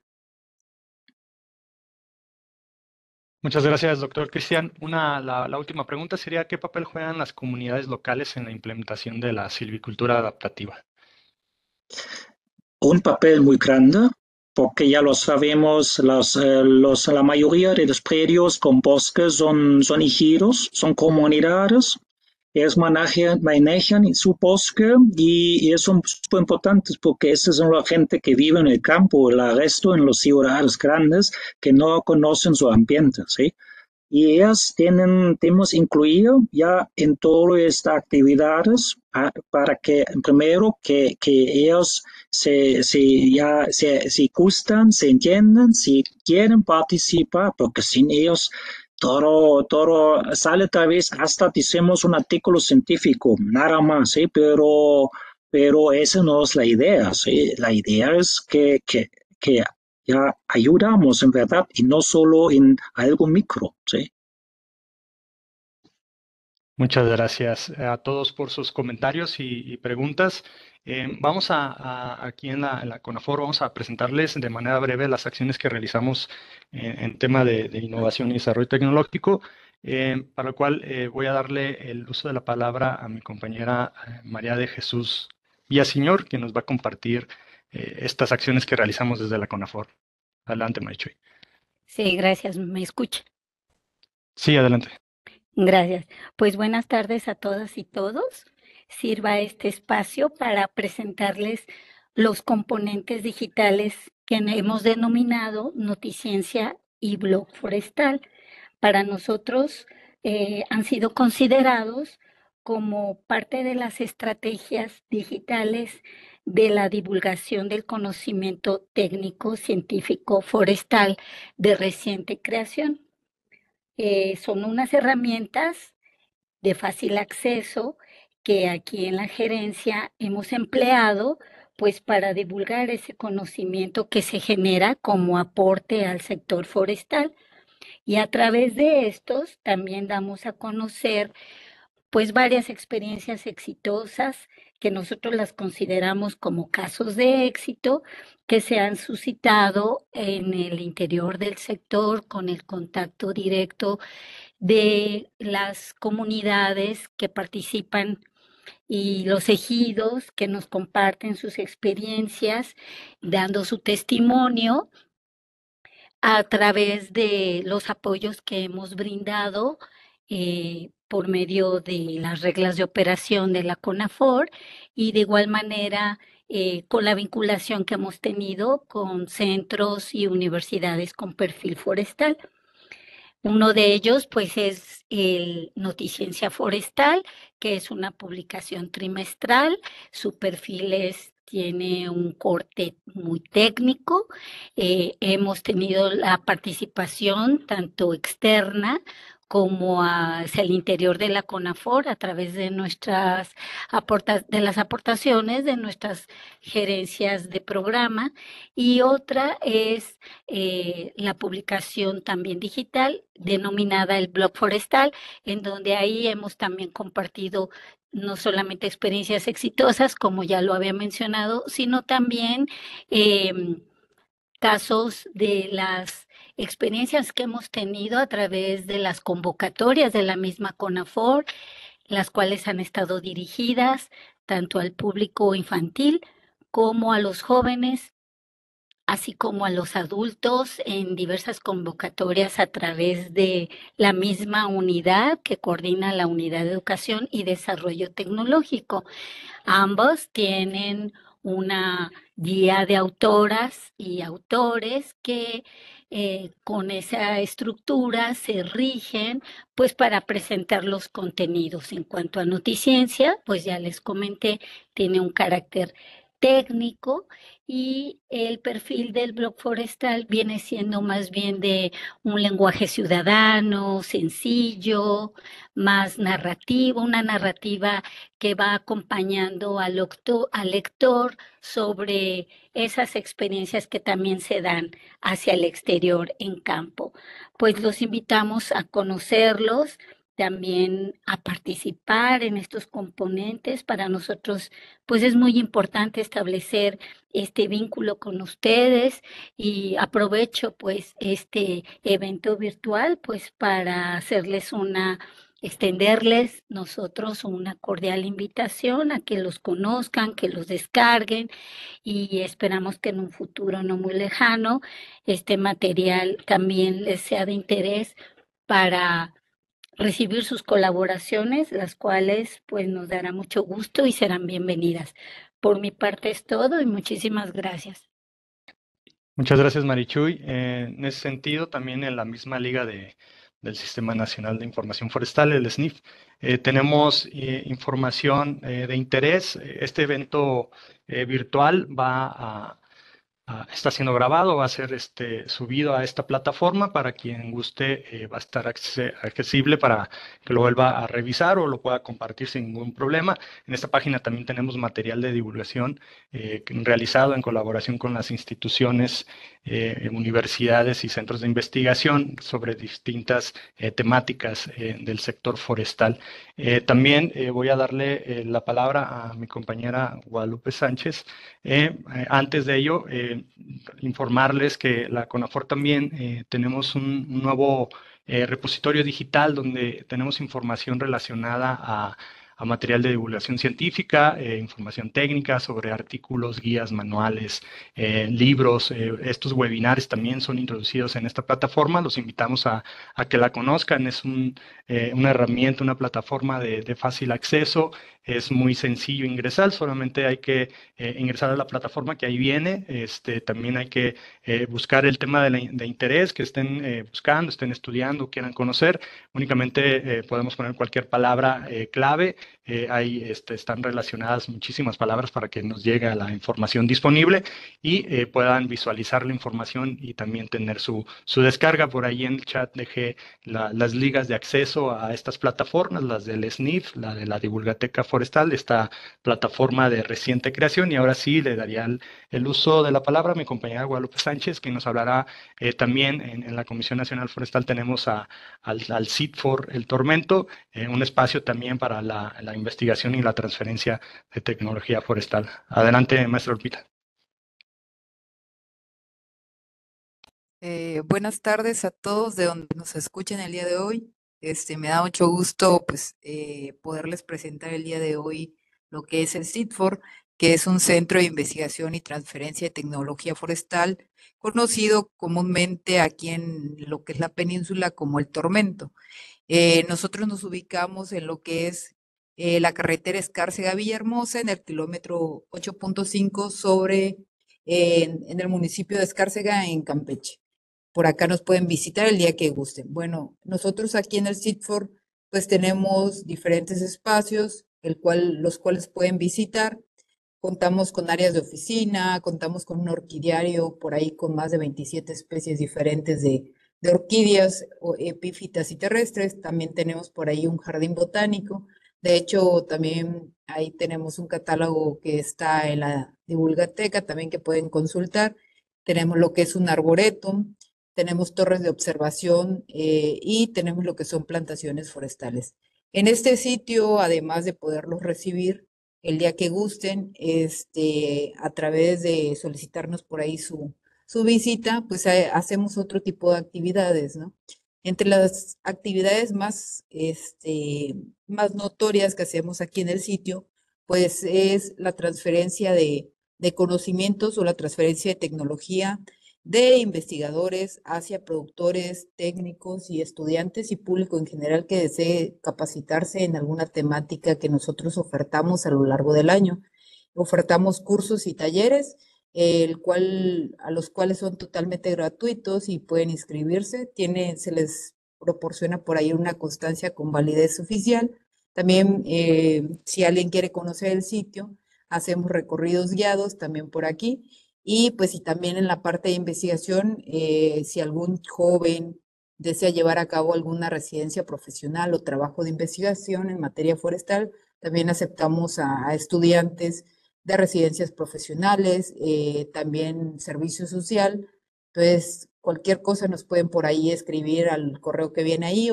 Muchas gracias, doctor Cristian. La última pregunta sería, ¿qué papel juegan las comunidades locales en la implementación de la silvicultura adaptativa? Un papel muy grande, porque ya lo sabemos, la mayoría de los predios con bosques son ejidos, son comunidades. Ellos manejan su bosque y son súper importantes porque esas son la gente que vive en el campo, el resto en las ciudades grandes que no conocen su ambiente, ¿sí? Y ellas tenemos incluido ya en todas estas actividades para que primero que ellos se gustan, se entiendan, si quieren participar, porque sin ellos todo sale tal vez hasta decimos un artículo científico, nada más, ¿sí? Pero esa no es la idea, ¿sí? La idea es que ya ayudamos en verdad y no solo en algo micro, ¿sí? Muchas gracias a todos por sus comentarios y preguntas. Vamos aquí en la CONAFOR, vamos a presentarles de manera breve las acciones que realizamos en tema de innovación y desarrollo tecnológico, para lo cual voy a darle el uso de la palabra a mi compañera María de Jesús Villaseñor, que nos va a compartir estas acciones que realizamos desde la CONAFOR. Adelante, Marichuy. Sí, gracias. ¿Me escucha? Sí, adelante. Gracias. Pues buenas tardes a todas y todos. Sirva este espacio para presentarles los componentes digitales que hemos denominado Noticiencia y Blog Forestal. Para nosotros han sido considerados como parte de las estrategias digitales de la divulgación del conocimiento técnico, científico, forestal de reciente creación. Son unas herramientas de fácil acceso que aquí en la gerencia hemos empleado pues para divulgar ese conocimiento que se genera como aporte al sector forestal. Y a través de estos también damos a conocer pues varias experiencias exitosas que nosotros las consideramos como casos de éxito que se han suscitado en el interior del sector con el contacto directo de las comunidades que participan y los ejidos que nos comparten sus experiencias, dando su testimonio a través de los apoyos que hemos brindado por medio de las reglas de operación de la CONAFOR y de igual manera con la vinculación que hemos tenido con centros y universidades con perfil forestal. Uno de ellos, pues, es el Noticiencia Forestal, que es una publicación trimestral. Su perfil tiene un corte muy técnico. Hemos tenido la participación tanto externa como hacia el interior de la CONAFOR a través de las aportaciones de nuestras gerencias de programa. Y otra es la publicación también digital denominada el Blog Forestal, en donde ahí hemos también compartido no solamente experiencias exitosas, como ya lo había mencionado, sino también casos de las experiencias que hemos tenido a través de las convocatorias de la misma CONAFOR, las cuales han estado dirigidas tanto al público infantil como a los jóvenes, así como a los adultos en diversas convocatorias a través de la misma unidad que coordina la Unidad de Educación y Desarrollo Tecnológico. Ambos tienen una guía de autoras y autores que con esa estructura se rigen pues para presentar los contenidos. En cuanto a Noticiencia, pues ya les comenté, tiene un carácter técnico y el perfil del blog forestal viene siendo más bien de un lenguaje ciudadano, sencillo, más narrativo, una narrativa que va acompañando al lector sobre esas experiencias que también se dan hacia el exterior en campo. Pues los invitamos a conocerlos, también a participar en estos componentes. Para nosotros, pues es muy importante establecer este vínculo con ustedes y aprovecho pues este evento virtual pues para extenderles nosotros una cordial invitación a que los conozcan, que los descarguen y esperamos que en un futuro no muy lejano este material también les sea de interés para recibir sus colaboraciones, las cuales pues nos dará mucho gusto y serán bienvenidas. Por mi parte es todo y muchísimas gracias. Muchas gracias, Marichuy. En ese sentido, también en la misma liga del Sistema Nacional de Información Forestal, el SNIF, tenemos información de interés. Este evento virtual está siendo grabado, va a ser subido a esta plataforma para quien guste, va a estar accesible para que lo vuelva a revisar o lo pueda compartir sin ningún problema. En esta página también tenemos material de divulgación realizado en colaboración con las instituciones, universidades y centros de investigación sobre distintas temáticas del sector forestal. También voy a darle la palabra a mi compañera Guadalupe Sánchez. Antes de ello, informarles que la CONAFOR también tenemos un nuevo repositorio digital donde tenemos información relacionada a material de divulgación científica, información técnica sobre artículos, guías, manuales, libros. Estos webinars también son introducidos en esta plataforma. Los invitamos a que la conozcan. Es una herramienta, una plataforma de fácil acceso. Es muy sencillo ingresar, solamente hay que ingresar a la plataforma que ahí viene. También hay que buscar el tema de interés que estén buscando, estén estudiando, quieran conocer. Únicamente podemos poner cualquier palabra clave. Ahí están relacionadas muchísimas palabras para que nos llegue la información disponible y puedan visualizar la información y también tener su descarga. Por ahí en el chat dejé las ligas de acceso a estas plataformas, las del SNIF, la de la Divulgateca Forestal, esta plataforma de reciente creación. Y ahora sí le daría el uso de la palabra a mi compañera Guadalupe Sánchez, que nos hablará también en la Comisión Nacional Forestal. Tenemos al CITFOR El Tormento, un espacio también para la investigación y la transferencia de tecnología forestal. Adelante, maestra Lupita. Buenas tardes a todos de donde nos escuchen el día de hoy. Me da mucho gusto pues, poderles presentar el día de hoy lo que es el CITFOR, que es un centro de investigación y transferencia de tecnología forestal, conocido comúnmente aquí en lo que es la península como el Tormento. Nosotros nos ubicamos en lo que es la carretera Escárcega-Villahermosa, en el kilómetro 8.5 en el municipio de Escárcega, en Campeche. Por acá nos pueden visitar el día que gusten. Bueno, nosotros aquí en el CITFOR pues tenemos diferentes espacios, los cuales pueden visitar. Contamos con áreas de oficina, contamos con un orquidiario por ahí con más de 27 especies diferentes de orquídeas, epífitas y terrestres. También tenemos por ahí un jardín botánico. De hecho, también ahí tenemos un catálogo que está en la Divulgateca, también que pueden consultar. Tenemos lo que es un arboretum, tenemos torres de observación y tenemos lo que son plantaciones forestales. En este sitio, además de poderlos recibir el día que gusten, a través de solicitarnos por ahí su visita, pues hacemos otro tipo de actividades, ¿no? Entre las actividades más notorias que hacemos aquí en el sitio, pues es la transferencia de conocimientos o la transferencia de tecnología de investigadores hacia productores, técnicos y estudiantes y público en general que desee capacitarse en alguna temática que nosotros ofertamos a lo largo del año. ofertamos cursos y talleres, a los cuales son totalmente gratuitos y pueden inscribirse. Se les proporciona por ahí una constancia con validez oficial. También, si alguien quiere conocer el sitio, hacemos recorridos guiados también por aquí. Y pues y también en la parte de investigación, si algún joven desea llevar a cabo alguna residencia profesional o trabajo de investigación en materia forestal, también aceptamos a estudiantes de residencias profesionales, también servicio social. Entonces, cualquier cosa nos pueden por ahí escribir al correo que viene ahí,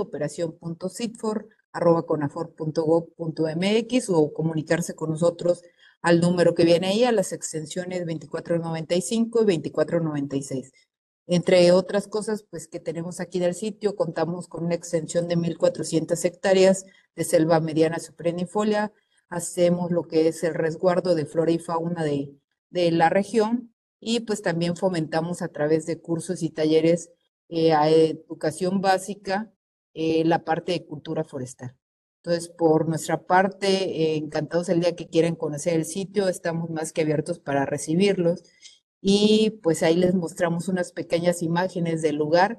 operacion.sitfor@conafor.gov.mx, o comunicarse con nosotros al número que viene ahí, a las extensiones 2495 y 2496. Entre otras cosas, pues que tenemos aquí del sitio, contamos con una extensión de 1.400 hectáreas de selva mediana perennifolia. Hacemos lo que es el resguardo de flora y fauna de la región, y pues también fomentamos a través de cursos y talleres a educación básica la parte de cultura forestal. Entonces, por nuestra parte, encantados el día que quieran conocer el sitio, estamos más que abiertos para recibirlos. Y pues ahí les mostramos unas pequeñas imágenes del lugar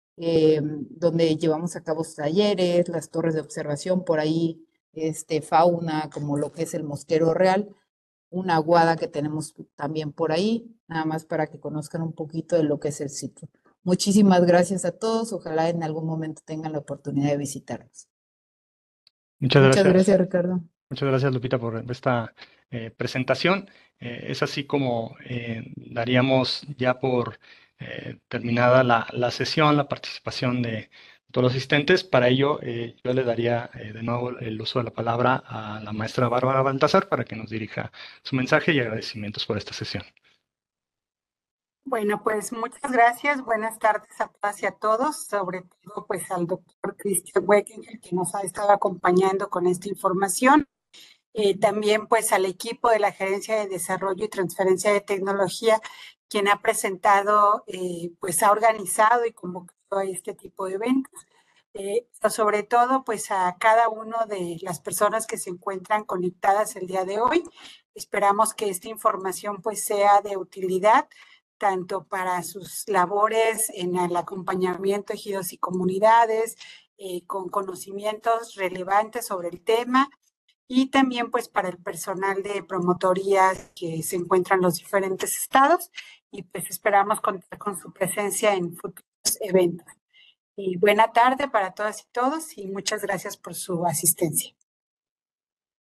donde llevamos a cabo talleres, las torres de observación, por ahí fauna como lo que es el Mosquero Real, una aguada que tenemos también por ahí, nada más para que conozcan un poquito de lo que es el sitio. Muchísimas gracias a todos, ojalá en algún momento tengan la oportunidad de visitarnos. Muchas gracias, Ricardo. Muchas gracias, Lupita, por esta presentación. Es así como daríamos ya por terminada la sesión, la participación de todos los asistentes. Para ello, yo le daría de nuevo el uso de la palabra a la maestra Bárbara Baltasar para que nos dirija su mensaje y agradecimientos por esta sesión. Bueno, pues muchas gracias. Buenas tardes a todas y a todos, sobre todo pues al doctor Christian Wegener, que nos ha estado acompañando con esta información. También pues al equipo de la Gerencia de Desarrollo y Transferencia de Tecnología, quien ha presentado, pues ha organizado y convocado a este tipo de eventos. Sobre todo pues a cada una de las personas que se encuentran conectadas el día de hoy. Esperamos que esta información pues sea de utilidad tanto para sus labores en el acompañamiento de ejidos y comunidades, con conocimientos relevantes sobre el tema, y también pues para el personal de promotorías que se encuentran en los diferentes estados, y pues esperamos contar con su presencia en futuros eventos. Y buena tarde para todas y todos, y muchas gracias por su asistencia.